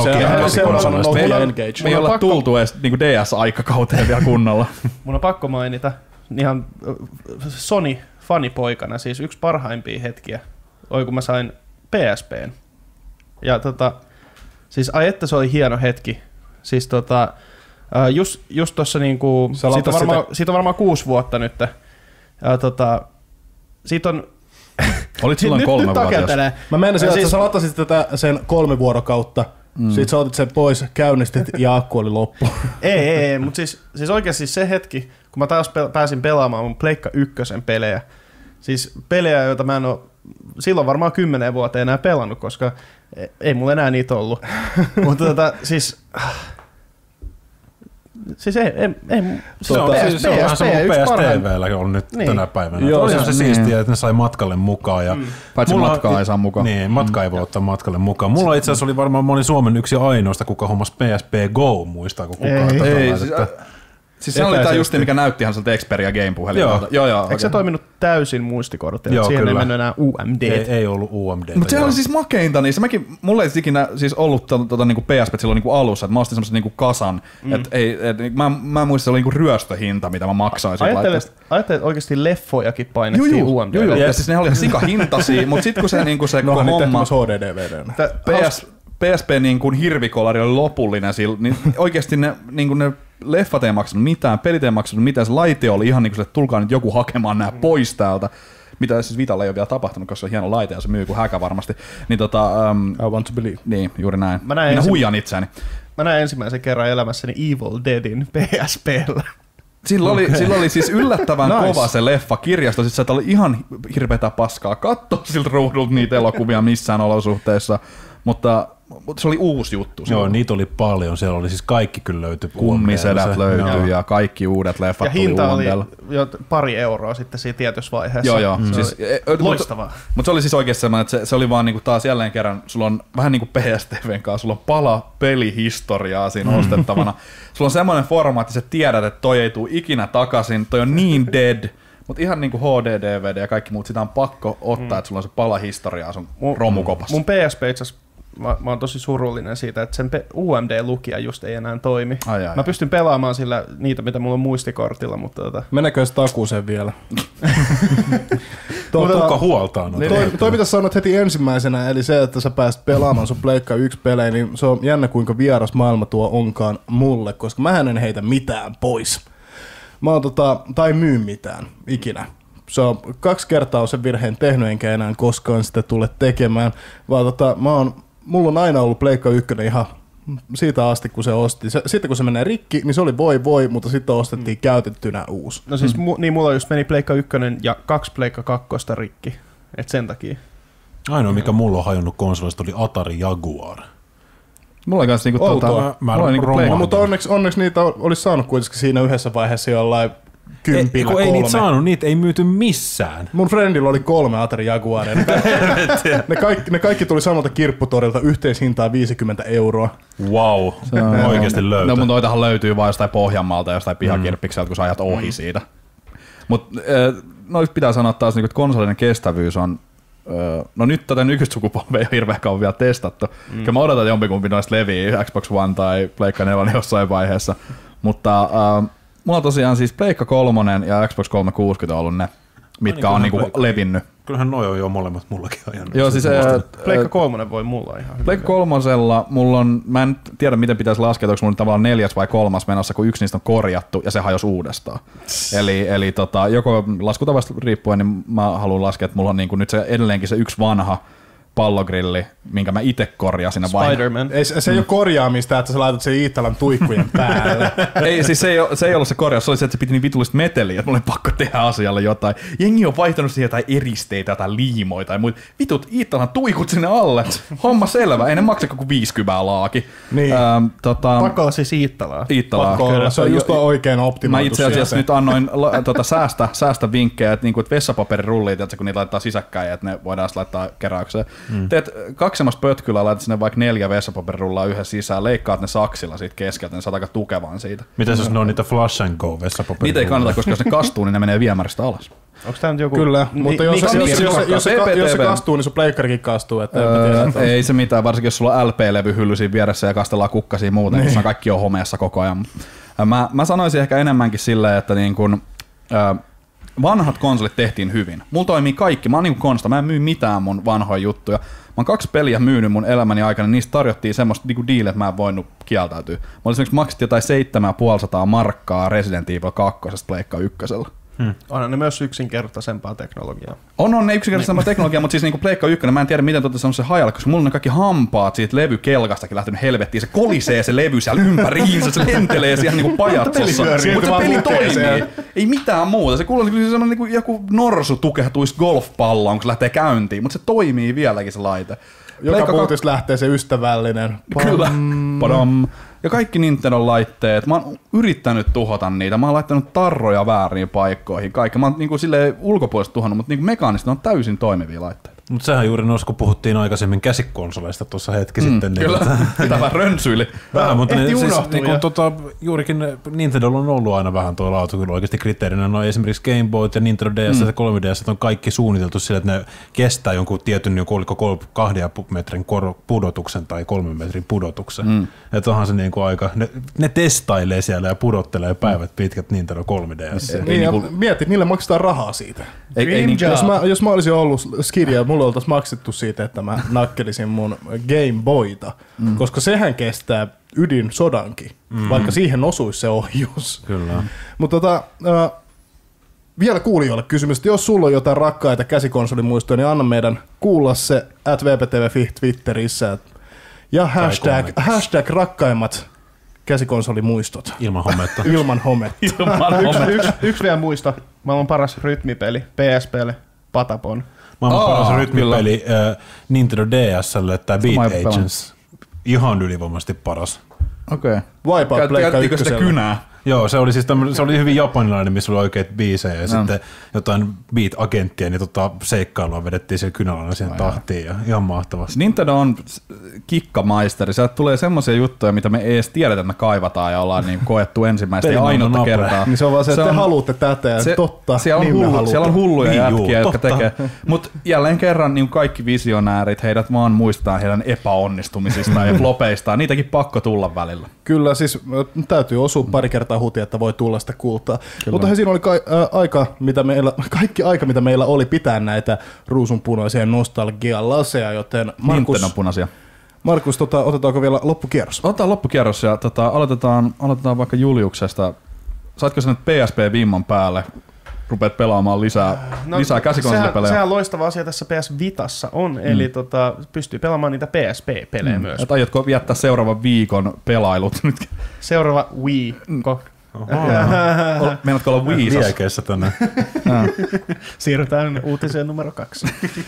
Me ei olla tultu edes niin DS-aikakauteen vielä kunnolla. Mun on pakko mainita ihan Sony-fanipoikana, siis yksi parhaimpia hetkiä, oli kun mä sain PSPn. Ja siis että se oli hieno hetki. Siis just tossa niinku, siitä on varmaan 6 vuotta nyt. Ja siitä on olit silloin 3-vuotias. Mä menisin, että sä latasit sen 3 vuorokautta, sit sä otit sen pois, käynnistit ja akku oli loppu. Ei, mutta siis oikeasti se hetki, kun mä taas pääsin pelaamaan mun Pleikka 1 pelejä, siis pelejä, joita mä en ole silloin varmaan 10 vuoteen enää pelannut, koska ei mulla enää niitä ollut. Mutta Siis ei se on PSTV:llä on nyt tänä päivänä. Joo, se on se siistiä, että ne sai matkalle mukaan. Ja paitsi matkaa ei saa mukaan. Niin, matkaa ei voi ottaa matkalle mukaan. Mulla itse asiassa oli varmaan moni Suomen yksi ainoasta, kuka hommasi PSP Go, muistaako kukaan? Ei, siis se oli tämä justi, mikä näytti ihan sieltä Xperia Game-puhelimelta. Joo. Eikö se toiminut täysin muistikortilla? Siihen ei mennyt enää UMD. Ei ollut UMD. Mutta se oli siis makeinta, niin mulla ei ikinä siis ollut niinku PSP silloin niinku alussa, että mä ostin semmoisen niinku kasan, mä muistin, se oli niinku ryöstöhinta, mitä mä maksain siitä laitteesta. Ajattelet oikeasti leffojakin painettiin UMD. Joo, ja siis ne oli sikahintaisia, mutta sit kun se niinku se koko homma... HD-DVD:nä. PSP niin kuin hirvikolari oli lopullinen, niin oikeasti ne leffat ei maksanut mitään, pelit ei maksanut mitään, se laite oli ihan niin kuin se, että tulkaa nyt joku hakemaan nämä pois täältä, mitä siis Vitalla ei ole vielä tapahtunut, koska se on hieno laite ja se myy kuin häkä varmasti. Niin I want to believe. Niin, juuri näin. Minä huijan itseäni. Mä näin ensimmäisen kerran elämässäni Evil Deadin PSP:llä. Silloin oli siis yllättävän kova se leffa kirjasto, siis että oli ihan hirveätä paskaa katsoa siltä ruudulta niitä elokuvia missään olosuhteissa, mutta se oli uusi juttu. Joo, niitä oli paljon. Siellä oli siis kaikki kyllä löytyi. Kummisedät löytyi ja kaikki uudet leffat ja tuli hinta UMD:llä. oli jo pari euroa sitten siinä tietyssä vaiheessa. Joo. Siis, loistavaa. Mutta se oli siis oikeasti semmoinen, että se oli vaan niinku taas jälleen kerran, sulla on vähän niin kuin PSTVn kanssa, sulla on pala pelihistoriaa siinä ostettavana. Sulla on semmoinen formaatti, että sä tiedät, että toi ei tule ikinä takaisin, toi on niin dead. Mutta ihan niinku HD-DVD ja kaikki muut, sitä on pakko ottaa, että sulla on se pala historiaa sun romukopassa. Mun PSP itse asiassa, mä oon tosi surullinen siitä, että sen UMD-lukija just ei enää toimi. Mä pystyn pelaamaan sillä niitä, mitä mulla on muistikortilla, mutta Menekö se takuuseen vielä? Kuka huoltaa? Toi mitä sanot heti ensimmäisenä, eli se, että sä pääst pelaamaan sun Pleikka 1 pelejä, niin se on jännä kuinka vieras maailma tuo onkaan mulle, koska mähän en heitä mitään pois. Mä oon tai myy mitään, ikinä. Se on 2 kertaa sen virheen tehnyt, enkä enää koskaan sitä tule tekemään, vaan mä oon mulla on aina ollut Pleikka 1 ihan siitä asti, kun se osti. Sitten kun se menee rikki, niin se oli voi, mutta sitten ostettiin käytettynä uusi. No siis niin mulla just meni Pleikka 1 ja 2 Pleikka 2 rikki. Et sen takia. Ainoa, mikä mulla on hajonnut konsolista, oli Atari Jaguar. Mulla on kanssa niinku mutta onneksi niitä olisi saanut kuitenkin siinä yhdessä vaiheessa jollain 10 ei niitä saanut, niitä ei myyty missään. Mun friendillä oli 3 Atari Jaguaria. Ne kaikki tuli samalta kirpputorilta yhteishintaa 50 €. Wow, oikeasti löytää. No mun noitahan löytyy vaan jostain Pohjanmaalta, jostain pihakirppikseltä, kun sä ajat ohi siitä. Mutta noista pitää sanoa taas, että konsolinen kestävyys on. No nyt tätä nykyistä sukupolvea ei ole hirveän kauan vielä testattu. Mä odotan, että jompikumpi noista levii, Xbox One tai Pleikka 4 jossain vaiheessa. Mutta mulla on tosiaan siis Pleikka 3 ja Xbox 360 on ollut ne, mitkä on niinku levinnyt. Kyllähän noi on jo molemmat mullakin ajanut. Joo, siis Pleikka 3 voi mulla ihan hyvin. Pleikka 3:lla mulla on, mä en tiedä miten pitäisi laskea, onko mulla tavallaan 4. vai 3. menossa, kun yksi niistä on korjattu ja se hajosi uudestaan. Eli joko laskutavasta riippuen, niin mä haluan laskea, että mulla on niinku nyt se edelleenkin se yksi vanha pallogrilli, minkä mä itse korjasin. Spider-Man. Se ei ole korjaamista, että sä laitat sen Iittalan tuikkujen päälle. Ei, siis se ei ollut se korjaus, se oli se, että se piti niin vitullista meteliä, että mulla oli pakko tehdä asialle jotain. Jengi on vaihtanut siihen jotain eristeitä tai liimoja tai muita. Vitut, Iittalan tuikut sinne alle. Homma selvä, ei ne maksa kuin 50 laaki. Niin. Pakko siis Iittalaa. Pakko, se on just oikein optimoitu. Mä itse asiassa nyt annoin säästä vinkkejä, että vessapaperirullit, että kun niitä laittaa sisäkkäin, että ne voidaan laittaa keräykseen. Teet 2 semmoista pötkyllä, laitat sinne vaikka 4 vessapaperirullaa yhden sisään, leikkaat ne saksilla siitä keskeltä, niin saat aika tukevan siitä. Mitä jos ne on niitä flash and go vessapaperirullaa? Niitä ei kannata, koska jos ne kastuu, niin ne menee viemäristä alas. Onko tää nyt joku... Kyllä, mutta jos se kastuu, niin sun pleikkarikin kastuu. Ei se mitään, varsinkin jos sulla on LP-levy siinä vieressä ja kastellaan kukkasia muuten, niin. Koska kaikki on homeessa koko ajan. Mä sanoisin ehkä enemmänkin silleen, että niin kun, vanhat konsolit tehtiin hyvin. Mulla toimii kaikki. Mä oon niinku konsta. Mä en myy mitään mun vanhoja juttuja. Mä oon 2 peliä myynyt mun elämäni aikana. Niistä tarjottiin semmoista niinku diiliä, että mä en voinut kieltäytyä. Mä olin esimerkiksi maksettiin jotain 750 markkaa Resident Evil 2 Pleikka 1. Onhan ne myös yksinkertaisempaa teknologiaa. On ne yksinkertaisempaa teknologiaa, mutta siis niinku Pleikka 1, mä en tiedä miten se on se hajalle, koska mulla on ne kaikki hampaat siitä levykelkastakin lähtenyt helvettiin. Se kolisee se levy siellä ympäriinsä, se lentelee siellä niinku pajatsossa. Mutta se peli toimii. Ei mitään muuta. Se kuuluu semmoinen niinku joku norsu tukehtuisi golfpalloon, kun se lähtee käyntiin, mutta se toimii vieläkin se laite. Joka muutista lähtee se ystävällinen. Kyllä. Padam. Ja kaikki Nintendo-laitteet, mä oon yrittänyt tuhota niitä, mä oon laittanut tarroja vääriin paikkoihin, kaikki. Mä oon niinku silleen ulkopuolisesti tuhannut, mutta niinku mekaanisesti on täysin toimivia laitteita. Mutta sehän juuri nousi, kun puhuttiin aikaisemmin käsikonsoleista tuossa hetki sitten. Kyllä, mitä vähän rönsyili. Vähän, mutta juurikin Nintendolla on ollut aina vähän tuo laatu kyllä oikeasti kriteerinä. No esimerkiksi Game Boy ja Nintendo DS ja 3DS on kaikki suunniteltu sillä, että ne kestää jonkun tietyn 2,5 metrin pudotuksen tai 3 metrin pudotuksen. Että onhan se niinku aika, ne testailee siellä ja pudottelee päivät pitkät Nintendo 3DS. Niin, ja mietit, niille maksetaan rahaa siitä. Jos mä olisin ollut Skidia, mulla oltaisiin maksettu siitä, että mä nakkelisin mun Game Boyta, koska sehän kestää ydinsodankin, vaikka siihen osuisi se ohjus. Kyllä. Mutta vielä kuulijoille kysymys, että jos sulla on jotain rakkaita käsikonsolimuistoja, niin anna meidän kuulla se @vptv Twitterissä ja hashtag rakkaimmat käsikonsolimuistot. Ilman hometta. Ilman hometta. Yksi vielä muisto. Maailman paras rytmipeli PSPlle, Patapon. Maailman paras rytmipeli Nintendo DS:lle, tämä Beat Agents. Ihan ylivoimaisesti paras. Okei. Wipeout Pleikka 1. sitä kynää? Joo, se oli siis se oli hyvin japanilainen, missä oli oikeat biisejä ja sitten jotain beat-agenttia, niin seikkailua vedettiin siellä kynälainen siihen tahtiin ja ihan mahtavasti. Nintendo on kikkamaisteri. Sieltä tulee semmoisia juttuja, mitä me ei edes tiedetä, että me kaivataan ja ollaan niin koettu ensimmäistä ja ainoutta kertaa. Niin se on vaan se, että te haluatte tätä ja totta. Siellä on hulluja jätkiä, jotka tekee. Mutta jälleen kerran niin kaikki visionäärit, heidät vaan muistetaan heidän epäonnistumisistaan ja flopeistaan. Niitäkin pakko tulla välillä. Kyllä, siis täytyy osua pari kertaa hutia, että voi tulla sitä kultaa. Kyllä. Mutta siinä oli kaikki aika, mitä meillä oli pitää näitä ruusunpunaisia nostalgia-laseja, joten Markus, otetaanko vielä loppukierros? Otetaan loppukierros ja aloitetaan vaikka Juliuksesta. Saatko sä nyt PSP-vimman päälle rupeat pelaamaan lisää käsikonsolipelejä. Sehän loistava asia tässä PS Vitassa on, eli pystyy pelaamaan niitä PSP-pelejä myös. Et aiotko viettää seuraavan viikon pelailut nyt? Seuraava Wii. Meinaatko olla Wiisas? Liekeissä tänään. Siirrytään uutiseen numero 2.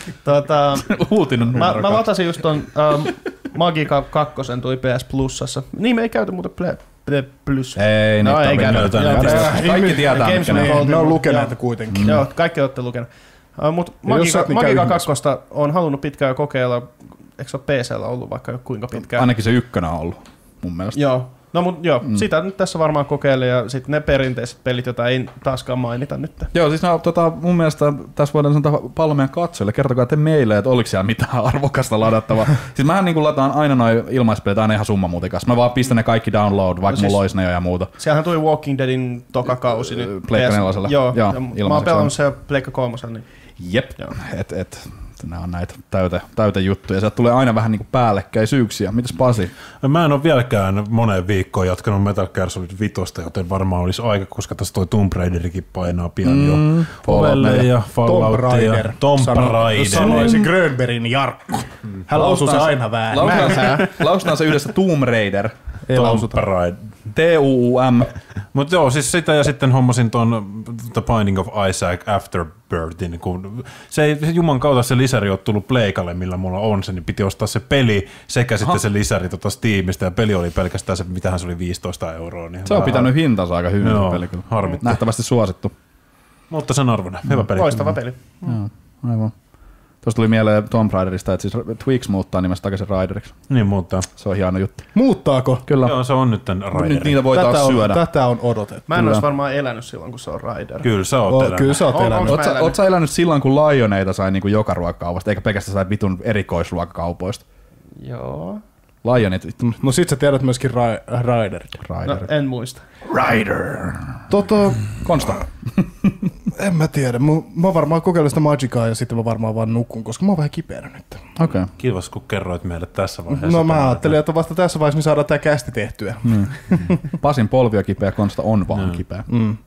Uutinen numero 2. Mä latasin just ton Magica 2 tuli PS Plusassa. Niin me ei käytä muuten Plus. Ei käytä. Kaikki tietää, mitkä ne on lukeneet kuitenkin. Joo, kaikki olette lukeneet. Mutta Magica 2 on halunnut pitkään kokeilla. Eikö se ole PC:llä ollut vaikka jo kuinka pitkään? Ainakin se 1 on ollut mun mielestä. Joo. No mut joo, sitä nyt tässä varmaan kokeilee ja sitten ne perinteiset pelit, joita ei taaskaan mainita nyt. Joo, siis mun mielestä tässä voidaan sanoa pallo meidän katsojille. Kertokaa te meille, että oliko siellä mitään arvokasta ladattavaa. Siis mähän niin lataan aina noin ilmaispelit aina ihan summamuutikas. Mä vaan pistän ne kaikki download, vaikka mulla olisi ne jo ja muuta. Sehän tuli Walking Deadin tokakausi nyt. Pleikka 4:llä. Joo, mä oon pelannut se Pleikka 3:lla. Niin. Jep, nämä on näitä täytejuttuja. Sieltä tulee aina vähän niinku päällekkäisyyksiä. Mitäs Pasi? Mä en ole vieläkään moneen viikkoon jatkanut Metal Gear Solid 5, joten varmaan olisi aika, koska tässä toi Tomb Raiderikin painaa pian jo ovelle ja Fallout ja Tomb Raider. Sanoisi Grönbergin Jarkko. Hän lausuu se aina väärin. Lausutaan se yhdessä Tomb Raider. Tomb Raider. T-U-U-M. Mutta joo, siis sitä ja sitten hommasin ton The Binding of Isaac Afterbirthin, kun se ei juman kautta se lisäri ole tullut Pleikalle, millä mulla on se, niin piti ostaa se peli sekä sitten se lisäri Steamista, ja peli oli pelkästään se, mitähän se oli 15 €. Niin se on pitänyt hintansa aika hyvin. Joo, se peli kyllä. harmittaa. Nähtävästi suosittu. Mutta sen arvona, hyvä peli. Loistava peli. Joo, aivan. Tuosta tuli mieleen Tomb Raiderista, että siis Tweaks muuttaa nimestä takaisin Raideriksi. Niin muuttaa. Se on hieno juttu. Muuttaako? Kyllä. Joo, se on nyt tämän Raider. Nyt niitä voi taas syödä. Tätä on odotettu. Mä en olisi varmaan elänyt silloin, kun se on Raider. Kyllä sä oot elänyt. Kyllä sä oot elänyt. Oot sä elänyt silloin, kun Lioneita sai niinku joka ruokakaupasta, eikä pelkästään sai vitun erikoisruokakaupoista? Joo. Lionit. No sit sä tiedät myöskin Raider. No, en muista. Rider. Konsta. En mä tiedä. Mä varmaan kokeilin sitä Magicaa ja sitten mä varmaan vaan nukun, koska mä oon vähän kipeänä nyt. Okei. Okay. Kivas, kun kerroit meille tässä vaiheessa. No mä ajattelin, että vasta tässä vaiheessa niin saadaan tää kästi tehtyä. Pasin polvia kipeä, Konsta on vaan kipeä.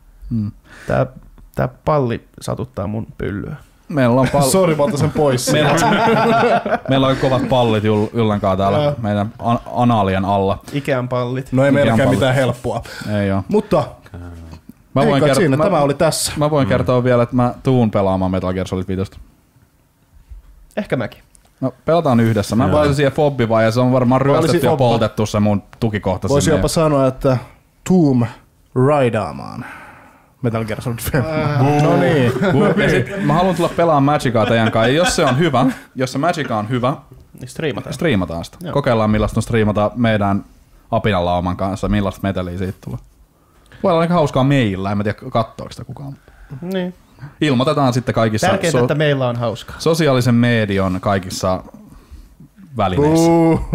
Tää palli satuttaa mun pyllyä. Meillä on Sori, mä otan sen pois. Meillä on kovat pallit Jullenkaan täällä meidän anaalien alla. Ikean pallit. No ei meilläkään mitään helppoa. Ei oo. Mutta tämä oli tässä. Mä voin kertoa vielä, että mä tuun pelaamaan Metal Gear Solid 5. Ehkä mäkin. No pelataan yhdessä. Mä pääsin siihen fobbivaan ja se on varmaan ryöstetty ja poltettu se mun tukikohta. Voisi jopa sanoa, että Tomb Raidaamaan Metal Gear Solid 5. No niin. Mä haluan tulla pelaamaan Magicaa teidän kanssa. Ja jos se on hyvä, jos se Magica on hyvä, niin striimataan sitä. Joo. Kokeillaan millaista on striimata meidän apinalauman kanssa, millaista meteliä siitä tulee. Voi olla aika hauskaa meillä, en mä tiedä katsoako sitä kukaan. Niin. Ilmoitetaan sitten kaikissa tärkeintä, että meillä on hauskaa. Sosiaalisen median kaikissa välineissä.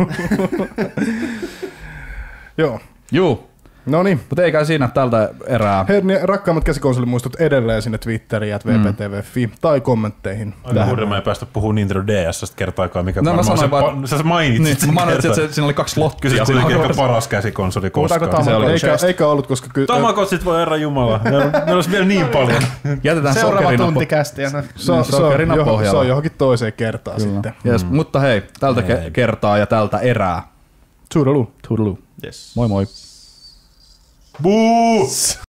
Joo. Juu. No niin. Mutta eikä siinä tältä erää. Hei, rakkaammat käsikonsolimuistot edelleen sinne Twitteriin, @vptv.fi tai kommentteihin. Mä ei päästä puhumaan Nintendo DS:stä kertaakaan, mikä varmaan sä mainitsit sen kertaa. Että siinä oli 2 slottia. Kyllä se oli ehkä paras käsikonsoli koskaan. Eikä ollut, koska kyllä. Tamagotsit voi herra jumala. Meillä olisi vielä niin paljon. Jätetään seuraava tunti kästiä. Sokerina pohjalla. Se on johonkin toiseen kertaan sitten. Yes, mutta hei, tältä kertaa ja tältä erää. Toodaloo. Toodaloo. Yes. Moi moi. Boo!